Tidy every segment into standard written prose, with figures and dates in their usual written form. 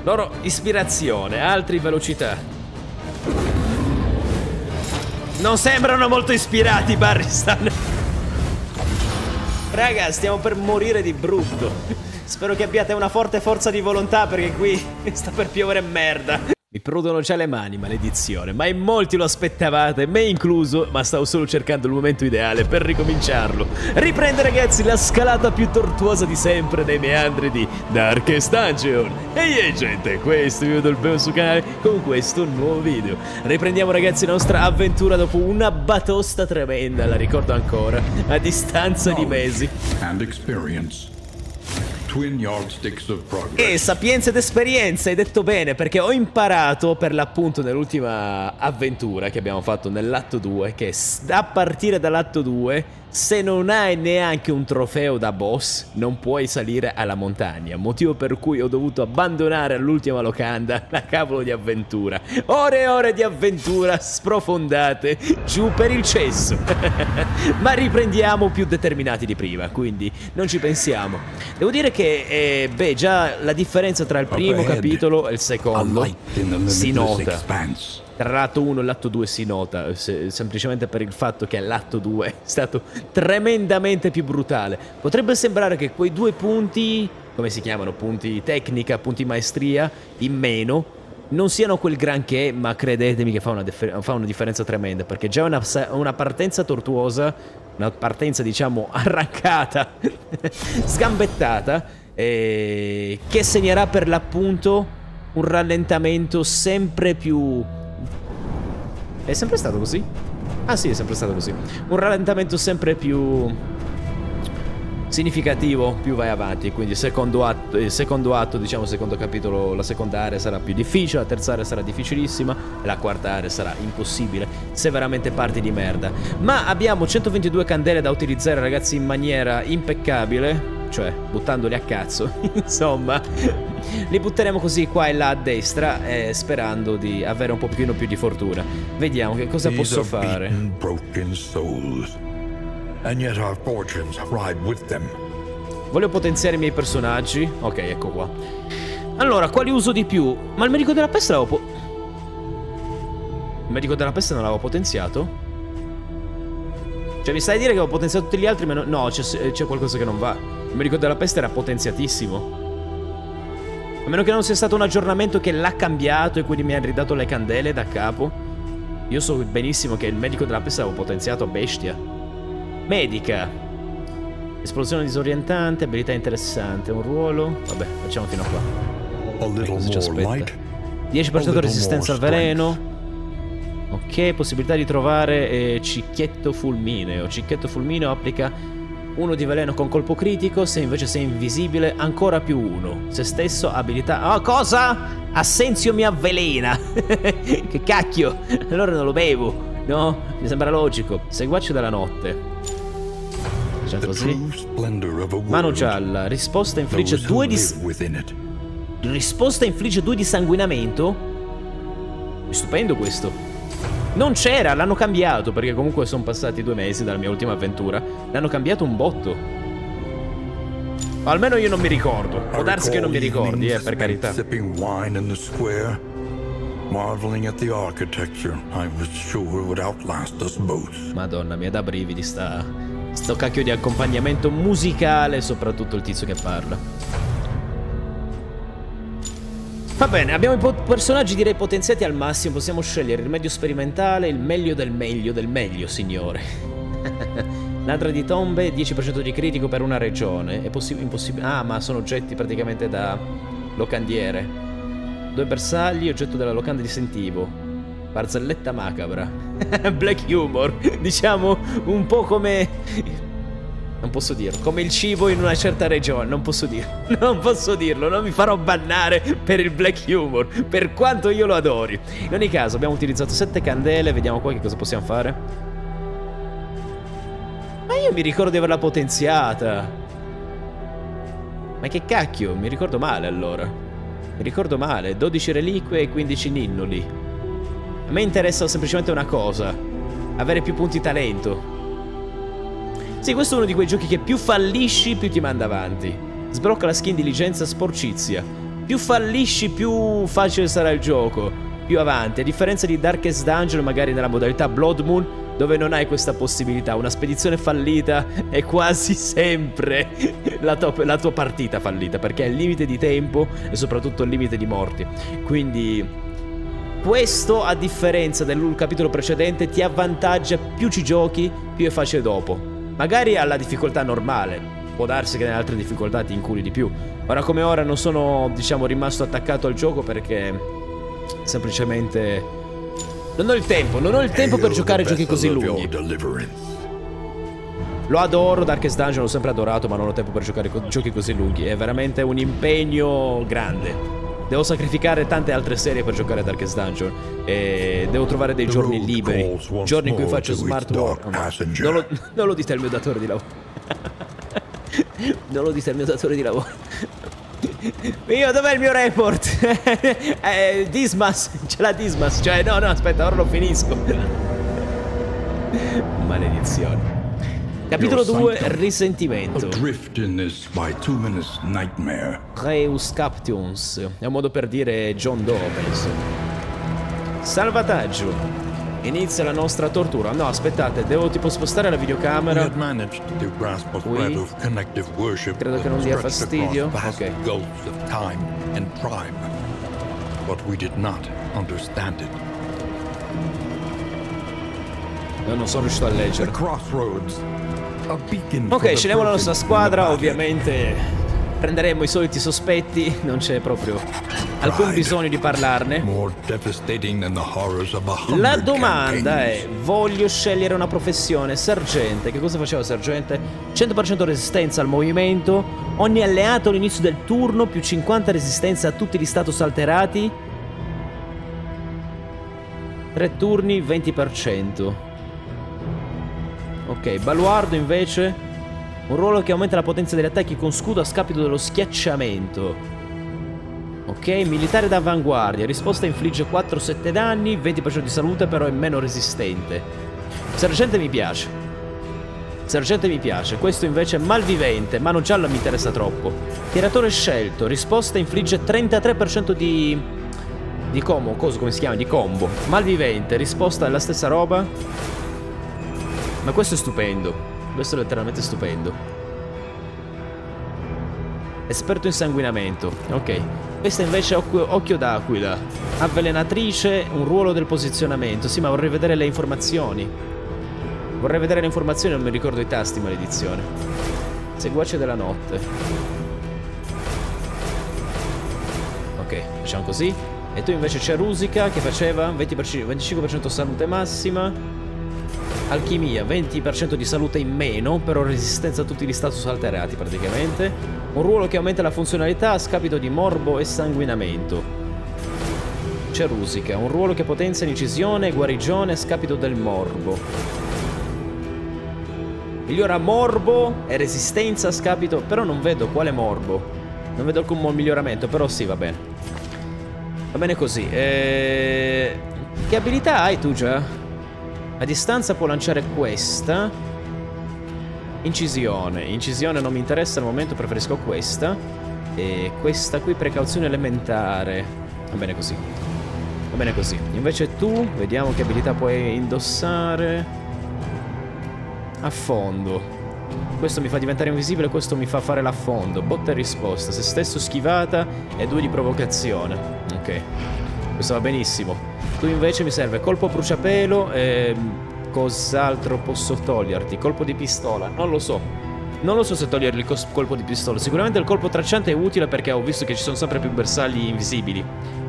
Loro ispirazione, altri velocità. Non sembrano molto ispirati, Barristan. Raga, stiamo per morire di brutto. Spero che abbiate una forte forza di volontà, perché qui sta per piovere merda. Mi prudono già le mani, maledizione. Ma in molti lo aspettavate, me incluso. Ma stavo solo cercando il momento ideale per ricominciarlo. Riprende, ragazzi, la scalata più tortuosa di sempre nei meandri di Darkest Dungeon. Ehi gente, questo io do il benvenuto sul canale con questo nuovo video. Riprendiamo, ragazzi, la nostra avventura dopo una batosta tremenda. La ricordo ancora, a distanza di mesi. E sapienza ed esperienza, hai detto bene, perché ho imparato per l'appunto nell'ultima avventura che abbiamo fatto nell'atto 2 che a partire dall'atto 2 se non hai neanche un trofeo da boss non puoi salire alla montagna, motivo per cui ho dovuto abbandonare all'ultima locanda la cavolo di avventura. Ore e ore di avventura sprofondate giù per il cesso. Ma riprendiamo più determinati di prima, quindi non ci pensiamo. Devo dire che beh, già la differenza tra il primo capitolo e il secondo si nota. Tra l'atto 1 e l'atto 2 si nota, semplicemente per il fatto che l'atto 2 è stato tremendamente più brutale. Potrebbe sembrare che quei due punti, come si chiamano, punti tecnica, punti maestria, in meno, non siano quel granché, ma credetemi che fa una differenza tremenda, perché già una partenza tortuosa, una partenza diciamo arrancata, sgambettata, che segnerà per l'appunto un rallentamento sempre più... È sempre stato così? Ah sì, è sempre stato così. Un rallentamento sempre più significativo più vai avanti. Quindi secondo atto, diciamo secondo capitolo, la seconda area sarà più difficile, la terza area sarà difficilissima e la quarta area sarà impossibile se veramente parti di merda. Ma abbiamo 122 candele da utilizzare, ragazzi, in maniera impeccabile, cioè buttandoli a cazzo. Insomma, li butteremo così qua e là a destra, sperando di avere un pochino più di fortuna. Vediamo che cosa posso fare. Voglio potenziare i miei personaggi. Ok, ecco qua. Allora, quali uso di più? Ma il medico della peste l'avevo il medico della peste non l'avevo potenziato? Cioè mi stai a dire che avevo potenziato tutti gli altri, ma no, c'è qualcosa che non va. Il medico della peste era potenziatissimo. A meno che non sia stato un aggiornamento che l'ha cambiato e quindi mi ha ridato le candele da capo. Io so benissimo che il medico della peste l'avevo potenziato a bestia. Medica. Esplosione disorientante, abilità interessante, un ruolo. Vabbè, facciamo fino a qua. Cosa ci aspetta? 10% resistenza al veleno. Ok, possibilità di trovare Cicchietto Fulmineo. Cicchietto Fulmineo applica 1 di veleno con colpo critico. Se invece sei invisibile, ancora più 1. Se stesso, abilità... Oh, cosa? Assenzio mi avvelena. Che cacchio. Allora non lo bevo. No, mi sembra logico. Seguaci della notte. Facciamo così. Mano gialla. Risposta infligge 2 di... Risposta infligge 2 di sanguinamento? È stupendo questo. Non c'era, l'hanno cambiato, perché comunque sono passati 2 mesi dalla mia ultima avventura. L'hanno cambiato un botto. O almeno io non mi ricordo. Può darsi che non mi ricordi, per carità. Madonna mia, da brividi sto cacchio di accompagnamento musicale, soprattutto il tizio che parla. Va bene, abbiamo i personaggi direi potenziati al massimo. Possiamo scegliere il medio sperimentale, il meglio del meglio, signore. Ladra di tombe, 10% di critico per una regione. È impossibile. Ah, ma sono oggetti praticamente da locandiere. 2 bersagli, oggetto della locanda di sentivo. Barzelletta macabra. Black humor. Diciamo un po' come... Non posso dirlo. Come il cibo in una certa regione. Non posso dirlo. Non posso dirlo. Non mi farò bannare per il black humor, per quanto io lo adori. In ogni caso abbiamo utilizzato 7 candele. Vediamo qua che cosa possiamo fare. Ma io mi ricordo di averla potenziata. Ma che cacchio. Mi ricordo male allora. Mi ricordo male. 12 reliquie e 15 ninnoli. A me interessa semplicemente una cosa: avere più punti talento. Sì, questo è uno di quei giochi che più fallisci più ti manda avanti. Sblocca la skin diligenza sporcizia. più fallisci, più facile sarà il gioco, più avanti. A differenza di Darkest Dungeon, magari nella modalità Blood Moon, dove non hai questa possibilità. Una spedizione fallita è quasi sempre la tua partita fallita, perché è il limite di tempo e soprattutto il limite di morti. Quindi questo, a differenza del capitolo precedente, ti avvantaggia: più ci giochi, più è facile dopo. Magari alla difficoltà normale, può darsi che nelle altre difficoltà ti inculi di più. Ora come ora non sono, diciamo, rimasto attaccato al gioco perché semplicemente non ho il tempo per giocare giochi così lunghi. Lo adoro, Darkest Dungeon l'ho sempre adorato, ma non ho tempo per giocare giochi così lunghi. È veramente un impegno grande. Devo sacrificare tante altre serie per giocare a Darkest Dungeon. E devo trovare dei giorni liberi, giorni in cui faccio smart work. Non lo dite al mio datore di lavoro. Non lo dite al mio datore di lavoro. Dov'è il mio report? Dismas, c'è la Dismas. Cioè, no, aspetta, ora lo finisco. Maledizione. Capitolo 2, risentimento. Reus Captions. È un modo per dire John Doe, penso. Salvataggio. Inizia la nostra tortura. No, aspettate, devo tipo spostare la videocamera. Qui. Credo che non dia fastidio. Ok. Io non sono riuscito a leggere. Ok, scegliamo la nostra squadra. Ovviamente prenderemo i soliti sospetti. Non c'è proprio alcun bisogno di parlarne. La domanda è: voglio scegliere una professione. Sergente. Che cosa faceva sergente? 100% resistenza al movimento. Ogni alleato all'inizio del turno più 50 resistenza a tutti gli status alterati. 3 turni 20%. Ok, baluardo invece, un ruolo che aumenta la potenza degli attacchi con scudo a scapito dello schiacciamento. Ok, militare d'avanguardia, risposta infligge 4-7 danni, 20% di salute, però è meno resistente. Sergente mi piace. Sergente mi piace. Questo invece è malvivente, mano gialla mi interessa troppo. Tiratore scelto, risposta infligge 33% di combo, come si chiama? Di combo. Malvivente, risposta è la stessa roba. Ma questo è stupendo. Questo è letteralmente stupendo. Esperto in sanguinamento. Ok. Questa invece è occhio d'aquila. Avvelenatrice, un ruolo del posizionamento. Sì, ma vorrei vedere le informazioni. Vorrei vedere le informazioni, non mi ricordo i tasti, maledizione. Seguace della notte. Ok, facciamo così. E tu invece c'è Rusica che faceva 25% salute massima. Alchimia, 20% di salute in meno, però resistenza a tutti gli status alterati praticamente. Un ruolo che aumenta la funzionalità a scapito di morbo e sanguinamento. C'è Rusica, un ruolo che potenzia l'incisione e guarigione a scapito del morbo. Migliora morbo e resistenza a scapito, però non vedo quale morbo. Non vedo alcun miglioramento, però sì, va bene. Va bene così. Che abilità hai tu già? A distanza può lanciare questa. Incisione. Incisione non mi interessa al momento, preferisco questa. E questa qui, precauzione elementare. Va bene così. Va bene così. Invece tu, vediamo che abilità puoi indossare. Affondo. Questo mi fa diventare invisibile, questo mi fa fare l'affondo. Botta e risposta. Se stesso schivata e 2 di provocazione. Ok. Questo va benissimo. Tu invece mi serve colpo a bruciapelo e cos'altro posso toglierti? Colpo di pistola, non lo so. Non lo so se togliergli il colpo di pistola. Sicuramente il colpo tracciante è utile perché ho visto che ci sono sempre più bersagli invisibili.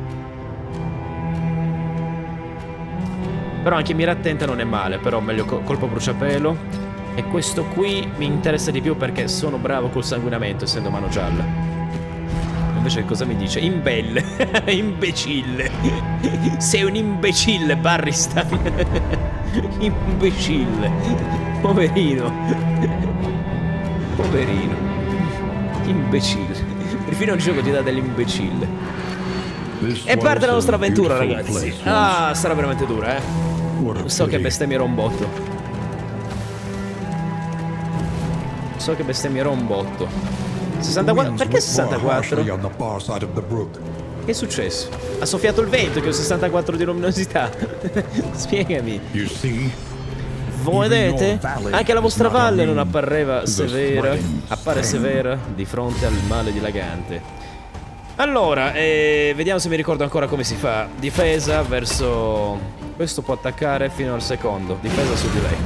Però anche mira attenta non è male. Però meglio colpo a bruciapelo. E questo qui mi interessa di più perché sono bravo col sanguinamento essendo mano gialla. Invece cosa mi dice? Imbelle. Imbecille. Sei un imbecille, Barristan. Imbecille. Poverino. Poverino. Imbecille. Perfino il gioco ti dà dell'imbecille. E parte la nostra avventura, ragazzi. Ah, sarà veramente dura, So che bestemmierò un botto. So che bestemmierò un botto. 64? Perché 64? Che è successo? Ha soffiato il vento che ho 64 di luminosità. Spiegami. Voi vedete? Anche la vostra valle non appareva severa. Appare severa di fronte al male dilagante. Allora, vediamo se mi ricordo ancora come si fa. Difesa verso... Questo può attaccare fino al secondo. Difesa su di lei.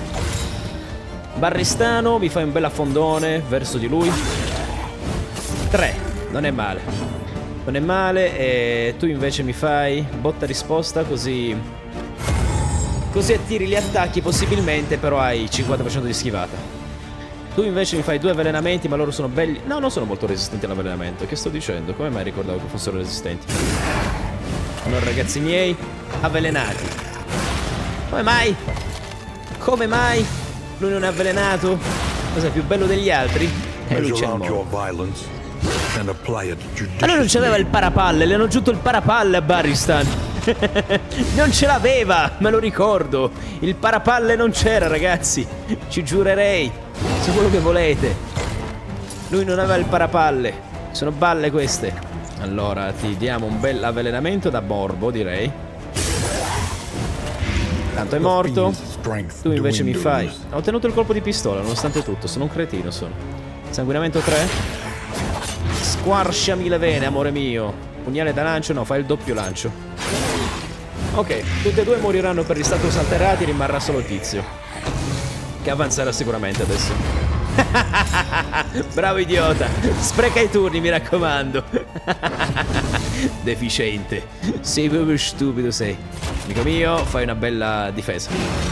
Barristano, mi fai un bel affondone verso di lui. 3, non è male. Non è male. E tu invece mi fai botta risposta così... Così attiri gli attacchi possibilmente, però hai 50% di schivata. Tu invece mi fai 2 avvelenamenti, ma loro sono belli... No, non sono molto resistenti all'avvelenamento. Che sto dicendo? Come mai ricordavo che fossero resistenti? Allora, ragazzi miei, avvelenati. Come mai? Come mai? Lui non è avvelenato? Cos'è più bello degli altri? E lui c'è il modo. Allora non c'aveva il parapalle, le hanno aggiunto il parapalle a Barristan. Non ce l'aveva, me lo ricordo. Il parapalle non c'era, ragazzi. Ci giurerei. Se quello che volete. Lui non aveva il parapalle. Sono balle queste. Allora ti diamo un bel avvelenamento da morbo, direi. Tanto è morto. Tu invece mi fai... Ho ottenuto il colpo di pistola, nonostante tutto. Sono un cretino, sono. Sanguinamento 3. Squarciami le vene, amore mio. Pugnale da lancio, no, fai il doppio lancio. Ok, tutti e due moriranno per gli status alterati. Rimarrà solo il tizio, che avanzerà sicuramente adesso. Bravo idiota. Spreca i turni, mi raccomando. Deficiente. Sei proprio stupido, sei. Amico mio, fai una bella difesa.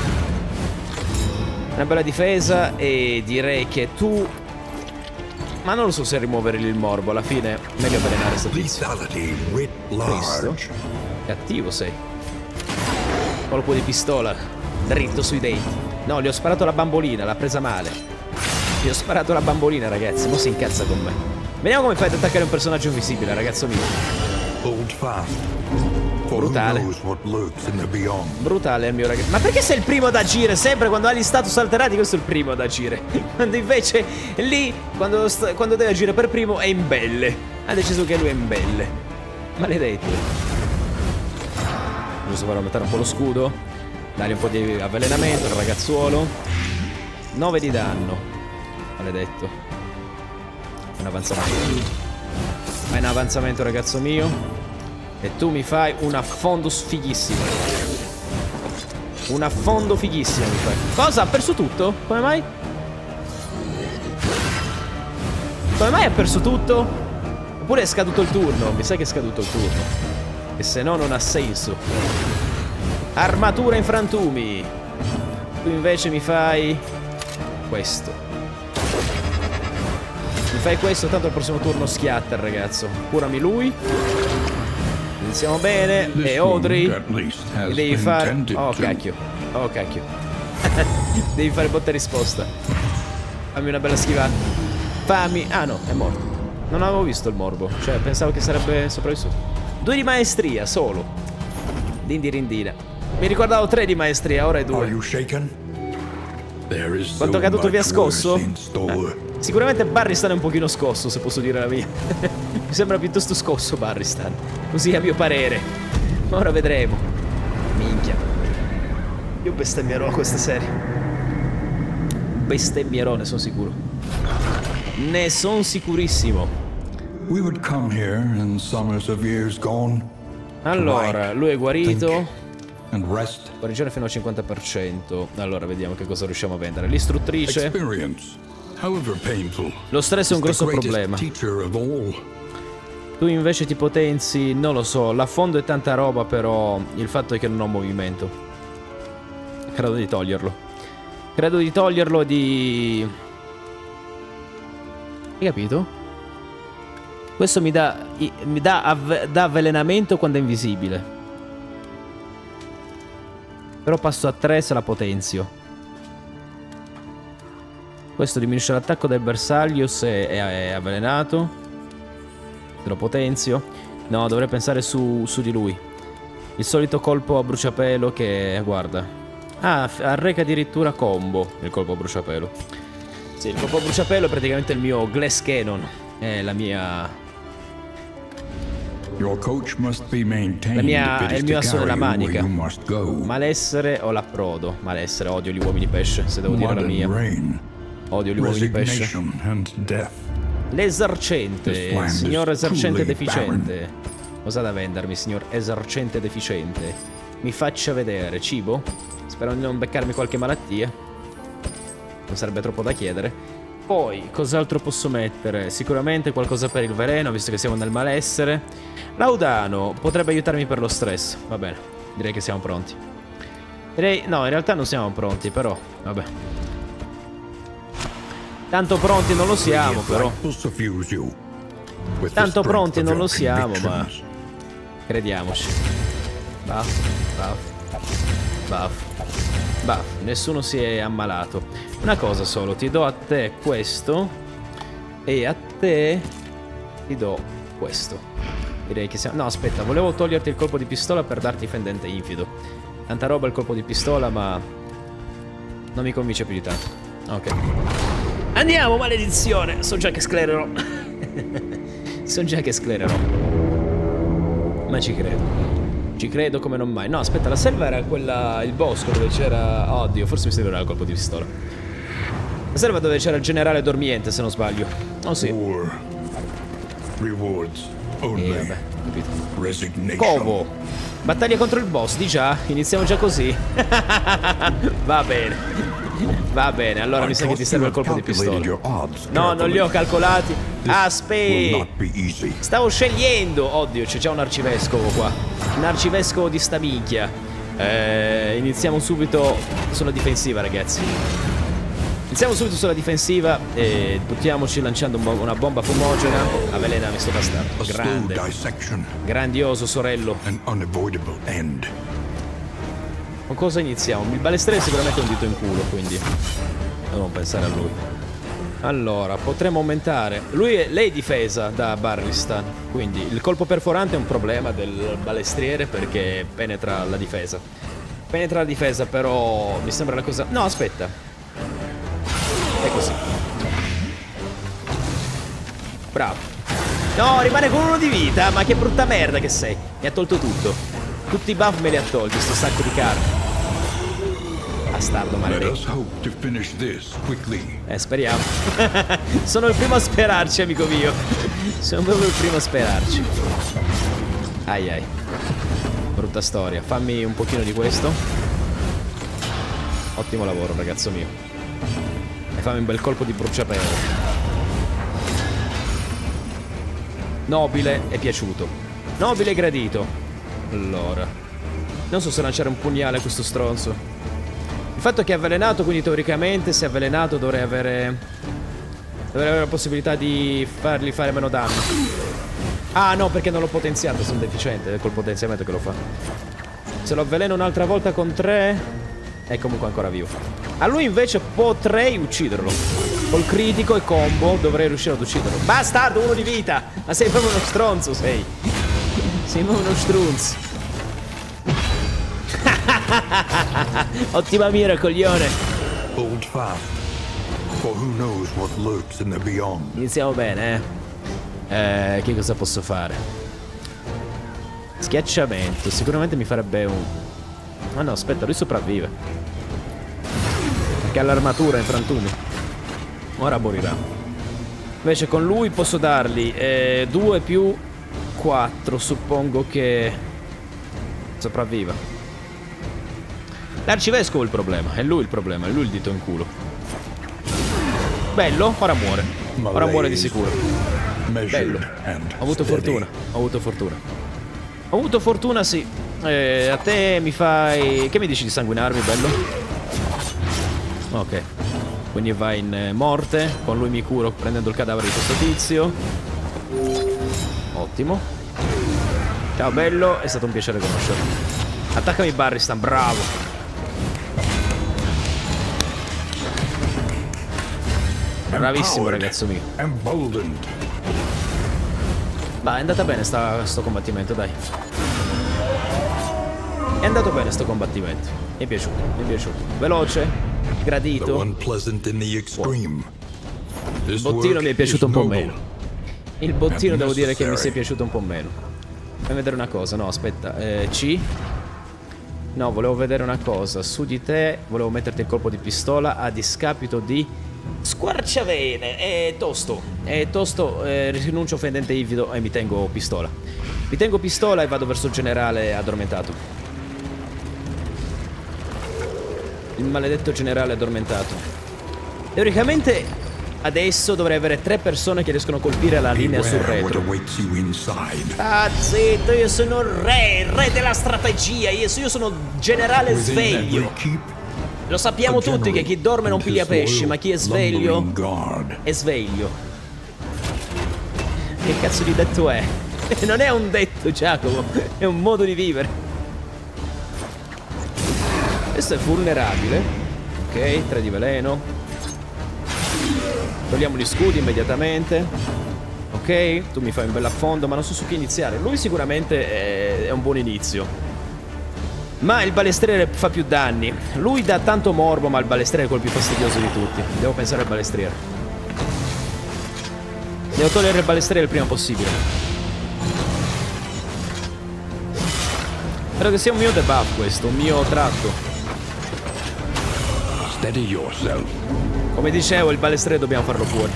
Una bella difesa. E direi che tu... Ma non lo so se rimuovere il morbo. Alla fine meglio avvelenare sto tizio. Cristo. Cattivo sei. Colpo di pistola dritto sui denti. No, gli ho sparato la bambolina. L'ha presa male. Gli ho sparato la bambolina, ragazzi. Mo si incazza con me. Vediamo come fai ad attaccare un personaggio invisibile, ragazzo mio. Brutale. Brutale il mio ragazzo. Ma perché sei il primo ad agire? Sempre quando hai gli status alterati, questo è il primo ad agire. Quando invece lì, quando deve agire per primo, è imbelle. Ha deciso che lui è imbelle. Maledetto. Giusto per aumentare un po' lo scudo. Dargli un po' di avvelenamento al ragazzuolo. 9 di danno. Maledetto. Un avanzamento. Fai un avanzamento, ragazzo mio. E tu mi fai un affondo fighissimo. Un affondo fighissimo mi fai. Cosa? Ha perso tutto? Come mai? Come mai ha perso tutto? Oppure è scaduto il turno? Mi sa che è scaduto il turno. E se no non ha senso. Armatura in frantumi. Tu invece mi fai questo. Mi fai questo, tanto al prossimo turno schiatta il ragazzo. Curami lui. Iniziamo bene. E Audrey devi fare... Oh cacchio. Oh cacchio. Devi fare botta e risposta. Fammi una bella schivata. Fammi... Ah no, è morto. Non avevo visto il morbo. Cioè pensavo che sarebbe sopravvissuto. 2 di maestria solo. Dindirindina. Mi ricordavo 3 di maestria, ora è 2. Quanto è caduto via scosso? Sicuramente Barristan è un pochino scosso, se posso dire la mia. Mi sembra piuttosto scosso Barristan. Così a mio parere. Ma ora vedremo. Minchia. Io bestemmierò questa serie. Bestemmierò, ne sono sicuro. Ne sono sicurissimo. Allora, lui è guarito. Guarigione fino al 50%. Allora, vediamo che cosa riusciamo a vendere. L'istruttrice. Lo stress è un grosso problema. Tu invece ti potenzi, non lo so, l'affondo è tanta roba, però il fatto è che non ho movimento. Credo di toglierlo. Credo di toglierlo di... Hai capito? Questo mi dà avvelenamento quando è invisibile. Però passo a 3 se la potenzio. Questo diminuisce l'attacco del bersaglio se è avvelenato. Se lo potenzio. No, dovrei pensare su di lui. Il solito colpo a bruciapelo che... Guarda. Ah, arreca addirittura combo il colpo a bruciapelo. Sì, il colpo bruciapelo è praticamente il mio Glass Cannon. È la mia... è il mio asso nella manica. Malessere o l'approdo? Malessere, odio gli uomini pesce, se devo dire la mia. Odio gli uomini pesce. L'esercente, signor esercente deficiente. Cosa da vendermi, signor esercente deficiente? Mi faccia vedere, cibo? Spero di non beccarmi qualche malattia. Non sarebbe troppo da chiedere. Poi, cos'altro posso mettere? Sicuramente qualcosa per il veleno, visto che siamo nel malessere. Laudano potrebbe aiutarmi per lo stress. Va bene, direi che siamo pronti. No, in realtà non siamo pronti, però, vabbè. Tanto pronti non lo siamo, però. Tanto pronti non lo siamo, ma... crediamoci. Buff. Nessuno si è ammalato. Una cosa solo, ti do a te questo. E a te ti do questo. Direi che siamo... no, aspetta, volevo toglierti il colpo di pistola per darti fendente infido. Tanta roba il colpo di pistola, ma... non mi convince più di tanto. Ok. Andiamo, maledizione! So già che sclererò. So già che sclererò. Ma ci credo. Ci credo come non mai. No, aspetta, la selva era quella... il bosco dove c'era... oddio, forse mi servirà il colpo di pistola. La selva dove c'era il generale dormiente, se non sbaglio. Oh sì. Vabbè, capito. Covo. Battaglia contro il boss, di già. Iniziamo già così. Va bene. Va bene, allora mi sa che ti serve il colpo di pistola. No, non li ho calcolati. Aspetta. Stavo scegliendo. Oddio, c'è già un arcivescovo qua. Un arcivescovo di sta minchia. Iniziamo subito sulla difensiva, ragazzi. Iniziamo subito sulla difensiva e buttiamoci lanciando una bomba fumogena. Avvelenami sto bastardo. Grande. Grandioso, sorello. Con cosa iniziamo? Il balestriere sicuramente è un dito in culo, quindi non pensare a lui. Allora, potremmo aumentare. Lei è difesa da Barristan, quindi il colpo perforante è un problema del balestriere perché penetra la difesa. Penetra la difesa, però mi sembra la cosa... no, aspetta. È così. Bravo. No, rimane con uno di vita, ma che brutta merda che sei. Mi ha tolto tutto. Tutti i buff me li ha tolti, sto sacco di carne. Bastardo maledetto. Speriamo. Sono il primo a sperarci, amico mio. Sono proprio il primo a sperarci. Ai ai. Brutta storia. Fammi un pochino di questo. Ottimo lavoro, ragazzo mio. E fammi un bel colpo di bruciapelo. Nobile e piaciuto. Nobile e gradito. Allora, non so se lanciare un pugnale a questo stronzo. Il fatto è che è avvelenato, quindi teoricamente se è avvelenato dovrei avere la possibilità di fargli fare meno danno. Ah no, perché non l'ho potenziato, sono deficiente, è col potenziamento che lo fa. Se lo avveleno un'altra volta con 3 è comunque ancora vivo. A lui invece potrei ucciderlo. Col critico e combo dovrei riuscire ad ucciderlo. Bastardo, uno di vita! Ma sei proprio uno stronzo, sei. Sei proprio uno strunz. Ottima mira, coglione. Iniziamo bene, che cosa posso fare? Schiacciamento. Sicuramente mi farebbe un... ah no, aspetta, lui sopravvive perché ha l'armatura in frantumi. Ora morirà. Invece con lui posso dargli 2 più 4. Suppongo che sopravviva. L'arcivescovo è il problema. È lui il problema. È lui il dito in culo. Bello. Ora muore. Ora muore di sicuro. Bello. Ho avuto fortuna. Ho avuto fortuna. Ho avuto fortuna, sì. A te mi fai... che mi dici di sanguinarmi, bello? Ok. Quindi vai in morte. Con lui mi curo prendendo il cadavere di questo tizio. Ottimo. Ciao bello, è stato un piacere conoscerlo. Attaccami Barristan, bravo. Bravissimo ragazzo mio. Ma è andata bene sto combattimento, dai. È andato bene sto combattimento. Mi è piaciuto, mi è piaciuto. Veloce, gradito. Il bottino mi è piaciuto un po' meno. Il bottino devo dire che mi sia piaciuto un po' meno. Fammi vedere una cosa. No, aspetta. C. No, volevo vedere una cosa. Su di te volevo metterti il colpo di pistola a discapito di Squarciavene. È tosto. È tosto. Rinuncio fendente ivido e mi tengo pistola. Mi tengo pistola e vado verso il generale addormentato. Il maledetto generale addormentato. Teoricamente adesso dovrei avere 3 persone che riescono a colpire la linea sul retro. Ah, zitto, io sono il re della strategia. Io sono generale sveglio. Lo sappiamo tutti che chi dorme non piglia pesci, ma chi è sveglio è sveglio. Che cazzo di detto è? Non è un detto, Giacomo, è un modo di vivere. Questo è vulnerabile. Ok, 3 di veleno. Togliamo gli scudi immediatamente. Ok, tu mi fai un bel affondo, ma non so su chi iniziare. Lui sicuramente è un buon inizio, ma il balestriere fa più danni. Lui dà tanto morbo, ma il balestriere è quello più fastidioso di tutti. Devo pensare al balestriere. Devo togliere il balestriere il prima possibile. Credo che sia un mio debuff questo, un mio tratto. Steady yourself. Come dicevo, il balestriere dobbiamo farlo fuori.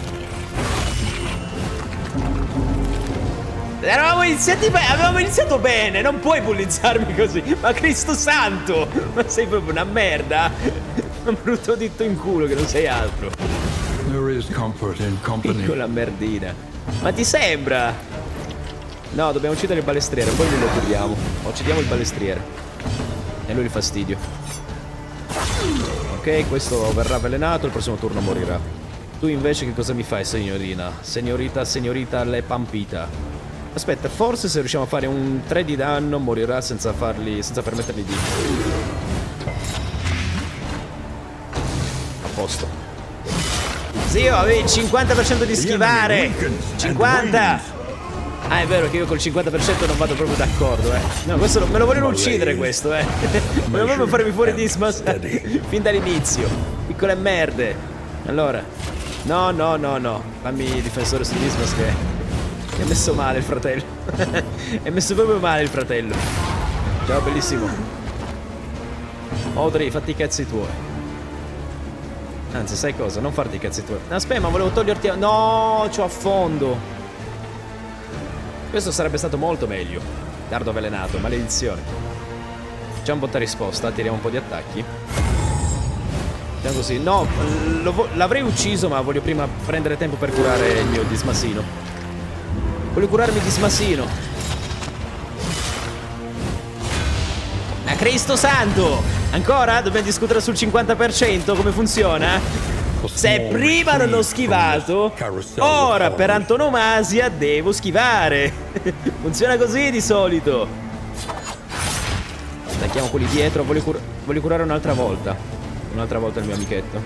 Avevamo iniziato bene, non puoi bullizzarmi così. Ma Cristo santo, ma sei proprio una merda. Un brutto dito in culo che non sei altro. There is comfort in company. Piccola merdina. Ma ti sembra? No, dobbiamo uccidere il balestriere, poi lo curiamo. Uccidiamo il balestriere e lui il fastidio. Ok, questo verrà avvelenato, il prossimo turno morirà. Tu invece che cosa mi fai, signorina? Signorita le pampita. Aspetta, forse se riusciamo a fare un 3 di danno morirà senza permettergli di... A posto. Zio, avevi il 50% di schivare. 50! Ah, è vero che io col 50% non vado proprio d'accordo, No, questo me lo vogliono uccidere, questo, Vogliono proprio farmi fuori Dismas fin dall'inizio. Piccole merde. Allora, no. Fammi difensore su Dismas che è messo male il fratello. È messo proprio male il fratello. Ciao, bellissimo. Audrey, fatti i cazzi tuoi. Anzi, sai cosa? Non farti i cazzi tuoi. Aspetta, ma volevo toglierti... No, c'ho affondo. Questo sarebbe stato molto meglio. Dardo avvelenato, maledizione. C'è un botta risposta, tiriamo un po' di attacchi. Facciamo così. No, l'avrei ucciso, ma voglio prima prendere tempo per curare il mio dismasino. Voglio curarmi dismasino. Ma Cristo santo! Ancora? Dobbiamo discutere sul 50%? Come funziona? Se prima non ho schivato, ora per antonomasia devo schivare. Funziona così di solito. Attacchiamo quelli dietro. Voglio curare un'altra volta. Un'altra volta il mio amichetto.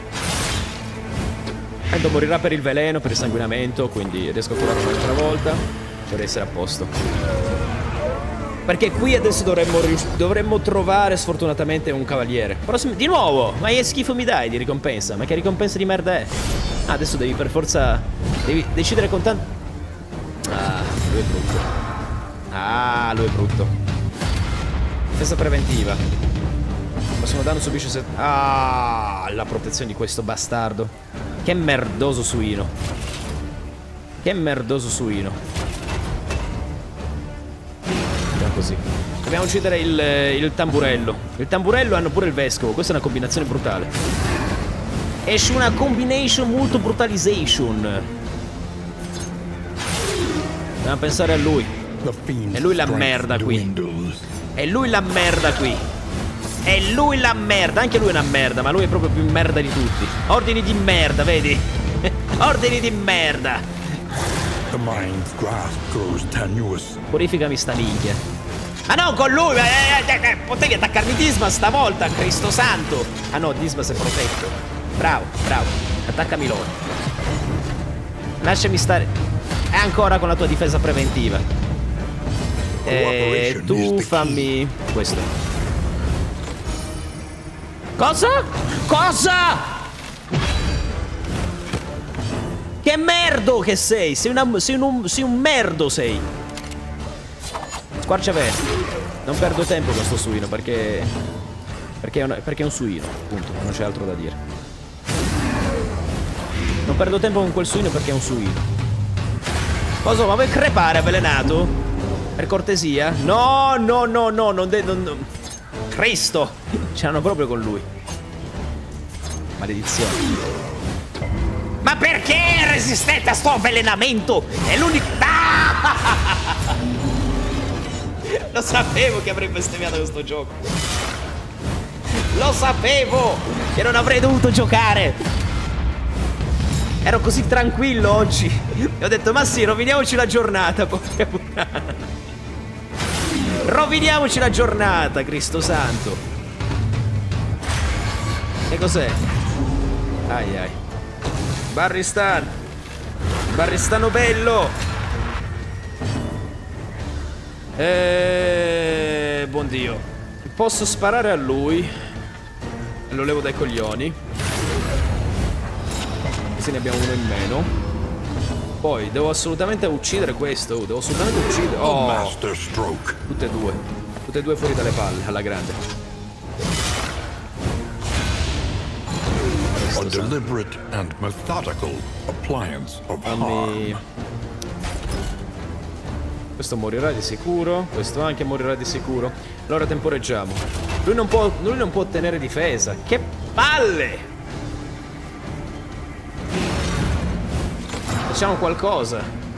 Tanto morirà per il veleno, per il sanguinamento, quindi riesco a curare un'altra volta. Dovrei essere a posto. Perché qui adesso dovremmo trovare sfortunatamente un cavaliere. Di nuovo! Ma che schifo mi dai di ricompensa? Ma che ricompensa di merda è? Ah, adesso devi per forza... Devi decidere con tanto... Ah, lui è brutto. Ah, lui è brutto. Difesa preventiva. Prossimo danno subisce se... Ah, la protezione di questo bastardo. Che merdoso suino. Che merdoso suino. Così. Dobbiamo uccidere il tamburello. Il tamburello hanno pure il vescovo. Questa è una combinazione brutale. Esce una combination molto brutalization. Dobbiamo pensare a lui. È lui la merda qui. È lui la merda qui. È lui la merda. Anche lui è una merda, ma lui è proprio più merda di tutti. Ordini di merda, vedi? Ordini di merda. Purificami sta minchia. Ma non con lui! Potevi attaccarmi Dismas stavolta, Cristo santo! Ah no, Dismas è protetto. Bravo, bravo. Attaccami loro. Lasciami stare. E ancora con la tua difesa preventiva. Tu fammi questo. Cosa? Cosa? Che che merdo che sei! Sei un merdo sei! Squarciavento. Non perdo tempo con sto suino perché è un suino, appunto, non c'è altro da dire. Non perdo tempo con quel suino perché è un suino. Cosa, ma vuoi crepare avvelenato? Per cortesia? No, no, no, no, non... Cristo! C'erano proprio con lui. Maledizione. Ma perché resistete a sto avvelenamento? È l'unico... Ah! Lo sapevo che avrei bestemmiato questo gioco. Lo sapevo che non avrei dovuto giocare. Ero così tranquillo oggi. E ho detto, ma sì, roviniamoci la giornata. Porca puttana. Roviniamoci la giornata, Cristo santo. Che cos'è? Ai ai. Barristan. Barristano bello. Buon Dio. Posso sparare a lui. Lo levo dai coglioni. Così ne abbiamo uno in meno. Poi devo assolutamente uccidere questo. Devo assolutamente uccidere. Oh, Master stroke. Tutte e due. Tutte e due fuori dalle palle, alla grande. A deliberate and methodical appliance of harm. Questo morirà di sicuro. Questo anche morirà di sicuro. Allora temporeggiamo. Lui non può ottenere difesa. Che palle! Facciamo qualcosa.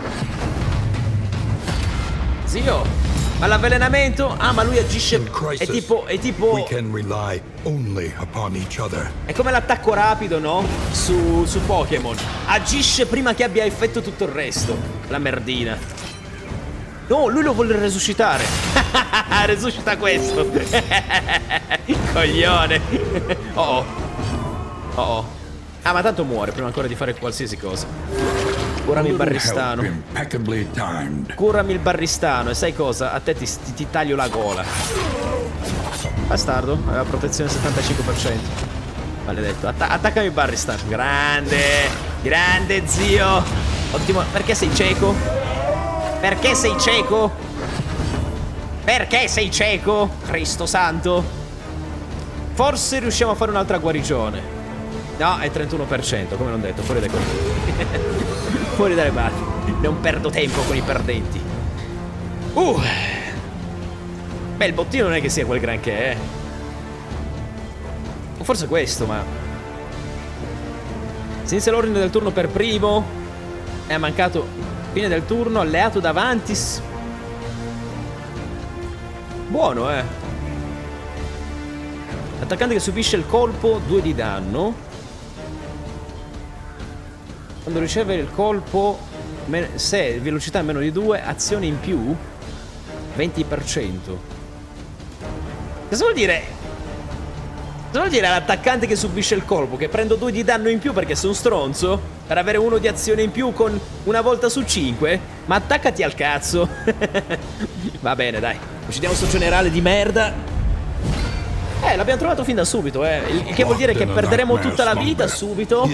Zio. Ma l'avvelenamento? Ah, ma lui agisce. È tipo. We can rely only upon each other. È come l'attacco rapido, no? Su Pokémon. Agisce prima che abbia effetto tutto il resto. La merdina. No, lui lo vuole resuscitare. Resuscita questo. Coglione. Oh. Ah, ma tanto muore prima ancora di fare qualsiasi cosa. Curami il barristano. Curami il barristano. E sai cosa? A te ti taglio la gola. Bastardo. Aveva protezione 75%. Maledetto. Attaccami il barristano. Grande. Grande zio. Ottimo. Perché sei cieco? Perché sei cieco? Perché sei cieco? Cristo santo. Forse riusciamo a fare un'altra guarigione. No, è 31%, come non detto, fuori dai conti. Fuori dalle balle. Non perdo tempo con i perdenti. Beh, il bottino non è che sia quel granché, eh. O forse questo, ma... Si inizia l'ordine del turno per primo. È mancato... Fine del turno, alleato davanti. Buono, eh. Attaccante che subisce il colpo, 2 di danno. Quando riceve il colpo, se velocità è meno di 2, azione in più, 20%. Cosa vuol dire? Cosa vuol dire all'attaccante che subisce il colpo? Che prendo 2 di danno in più perché sono stronzo? Per avere 1 di azione in più con una volta su 5? Ma attaccati al cazzo. Va bene, dai. Uccidiamo sto generale di merda. L'abbiamo trovato fin da subito, il che vuol dire che perderemo tutta la vita subito.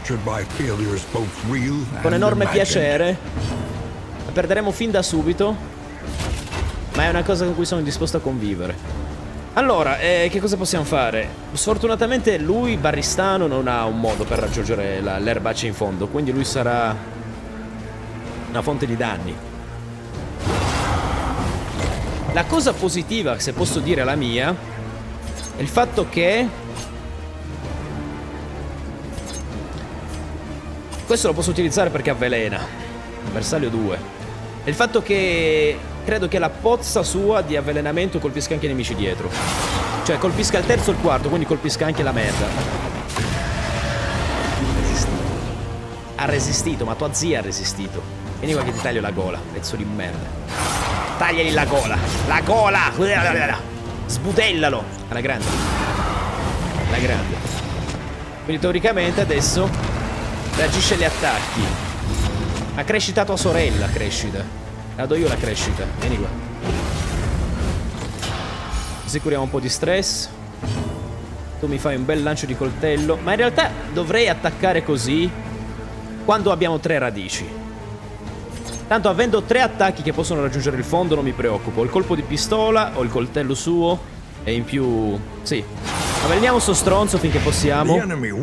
Con enorme piacere. La perderemo fin da subito. Ma è una cosa con cui sono disposto a convivere. Allora, che cosa possiamo fare? Sfortunatamente lui, Barristano, non ha un modo per raggiungere l'erbaccia in fondo. Quindi lui sarà una fonte di danni. La cosa positiva, se posso dire la mia, è il fatto che... Questo lo posso utilizzare perché avvelena. Bersaglio 2. È il fatto che... Credo che la pozza sua di avvelenamento colpisca anche i nemici dietro. Cioè colpisca il terzo e il quarto, quindi colpisca anche la merda. Ha resistito, ma tua zia ha resistito. Vieni qua che ti taglio la gola, pezzo di merda. Tagliali la gola. La gola! Sbudellalo. Alla grande. Alla grande. Quindi teoricamente adesso reagisce agli attacchi. Ha crescita tua sorella, crescita. La do io la crescita. Vieni qua. Così curiamo un po' di stress. Tu mi fai un bel lancio di coltello. Ma in realtà dovrei attaccare così. quando abbiamo 3 radici. Tanto avendo 3 attacchi che possono raggiungere il fondo non mi preoccupo. Il colpo di pistola o il coltello suo e in più... sì. Avveleniamo sto stronzo finché possiamo.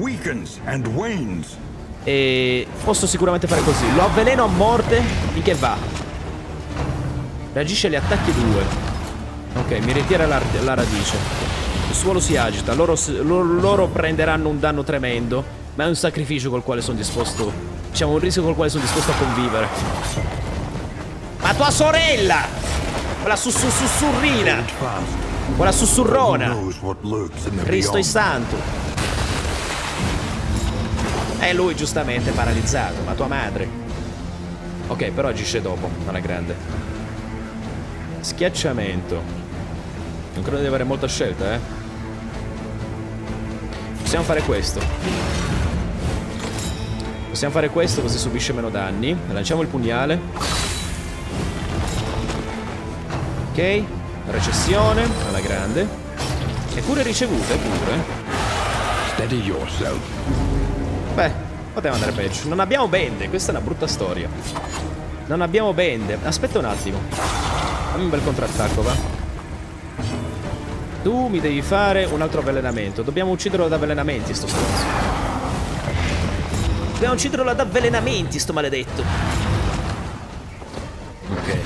E posso sicuramente fare così. Lo avveleno a morte finché va. Reagisce agli attacchi 2. Ok, mi ritira la radice. Il suolo si agita. Loro prenderanno un danno tremendo. Ma è un sacrificio col quale sono disposto. Diciamo un rischio col quale sono disposto a convivere. Ma tua sorella! Quella sussurrina! Quella sussurrona! Cristo il santo! E lui giustamente paralizzato, ma tua madre. Ok, però agisce dopo, non è grande. Schiacciamento. Non credo di avere molta scelta, eh. Possiamo fare questo. Possiamo fare questo così subisce meno danni. Lanciamo il pugnale. Ok. Recessione alla grande. Eppure ricevute, pure. Steady yourself. Beh, poteva andare peggio. Non abbiamo bende, questa è una brutta storia. Non abbiamo bende. Aspetta un attimo. Fammi un bel contrattacco, va. Tu mi devi fare un altro avvelenamento. Dobbiamo ucciderlo ad avvelenamenti, sto stronzo. Dobbiamo ucciderlo ad avvelenamenti, sto maledetto. Ok.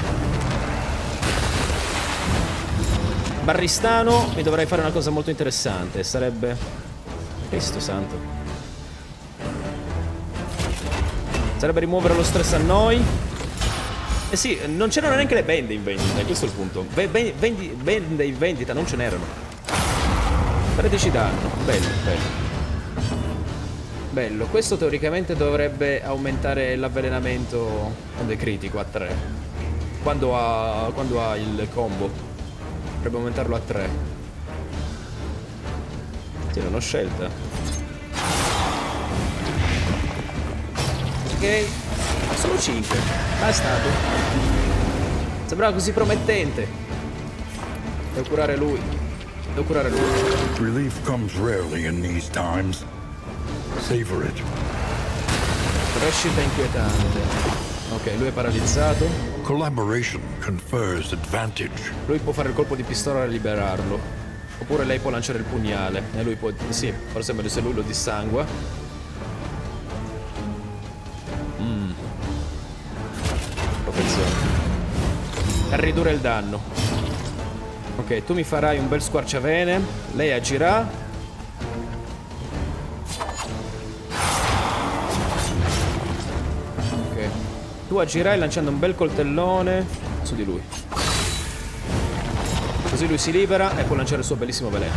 Barristano, mi dovrei fare una cosa molto interessante. Sarebbe... Cristo santo. Sarebbe rimuovere lo stress a noi. Eh sì, non c'erano neanche le bende in vendita, questo è il punto. Bende in vendita non ce n'erano. 13 danno, bello, bello. Bello, questo teoricamente dovrebbe aumentare l'avvelenamento quando è critico a 3. Quando ha il combo. Dovrebbe aumentarlo a 3. Sì, non ho scelta. Ok. Solo 5. Bastato. Sembrava così promettente. Devo curare lui. Devo curare lui. Relief comes rarely in these times. Savor it. Crescita inquietante. Ok, lui è paralizzato. Collaboration confers advantage. Lui può fare il colpo di pistola e liberarlo. Oppure lei può lanciare il pugnale. E lui può... Sì, forse è meglio se lui lo dissangua. Protezione. Per ridurre il danno. Ok, tu mi farai un bel squarciavene. Lei agirà. Tu agirai lanciando un bel coltellone su di lui. Così lui si libera e può lanciare il suo bellissimo veleno.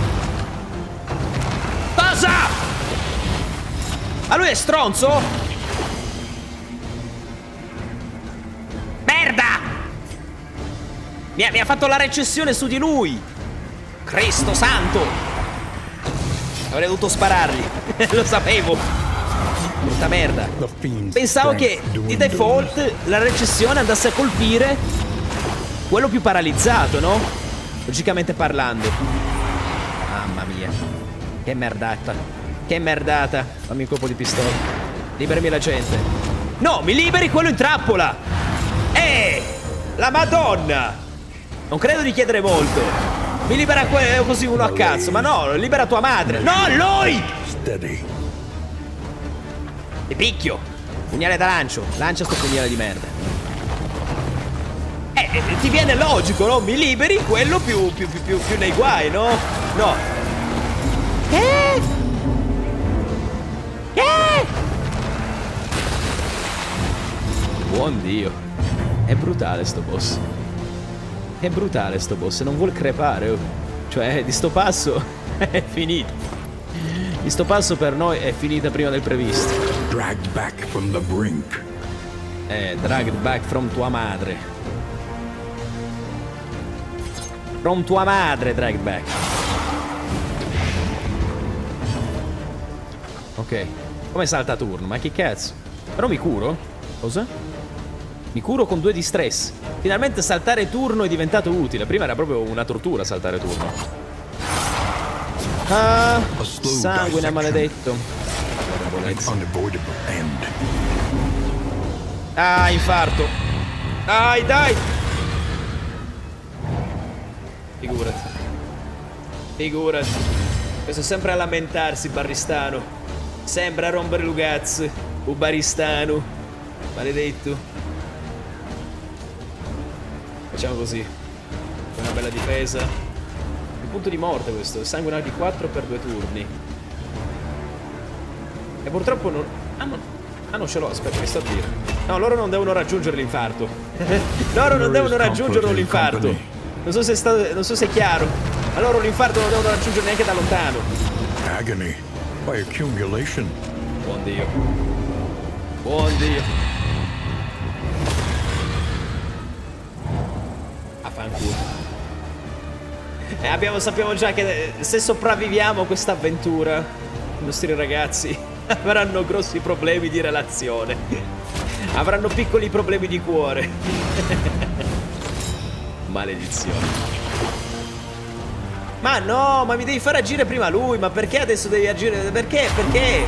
Cosa? Ma lui è stronzo? Merda! Mi ha fatto la recessione su di lui. Cristo santo! Avrei dovuto sparargli. Lo sapevo. Brutta merda. Pensavo che di default la recessione andasse a colpire quello più paralizzato, no? Logicamente parlando. Mamma mia. Che merdata. Che merdata. Fammi un colpo di pistola. Liberami la gente. No, mi liberi quello in trappola. La Madonna. Non credo di chiedere molto. Mi libera quello così uno a cazzo. Ma no, libera tua madre. No, lui. Steady. Ti picchio. Pugnale da lancio. Lancia sto pugnale di merda. Ti viene logico, no? Mi liberi quello più nei guai, no? No. Buon Dio. È brutale sto boss. È brutale sto boss. Non vuol crepare, oh. Cioè, di sto passo è finito. Di sto passo per noi è finita prima del previsto. Dragged back from the brink. Dragged back from tua madre. From tua madre, dragged back. Ok. Come salta turno? Ma che cazzo? Però mi curo? Cosa? Mi curo con 2 di stress. Finalmente saltare turno è diventato utile. Prima era proprio una tortura saltare turno. Ah, sanguine maledetto. unavoidable end. Ah, infarto. Dai, dai. Figurati. Figurati. Questo sempre a lamentarsi, Barristano. Sempre a rompere le cazzo. Un baristano. Maledetto. Facciamo così. Una bella difesa. Il punto di morte questo. Sanguinare di 4 per 2 turni. E purtroppo non... Ah, non ce l'ho, aspetta, mi sto a dire. No, loro non devono raggiungere l'infarto. Loro non devono raggiungere l'infarto. Non so se è chiaro. Ma loro l'infarto non devono raggiungere neanche da lontano. Agony by accumulation. Buon Dio. Buon Dio. Affanculo. Sappiamo già che se sopravviviamo a questa avventura, i nostri ragazzi avranno grossi problemi di relazione. Avranno piccoli problemi di cuore. Maledizione. Ma no, ma mi devi far agire prima lui. Ma perché adesso devi agire? Perché? Perché?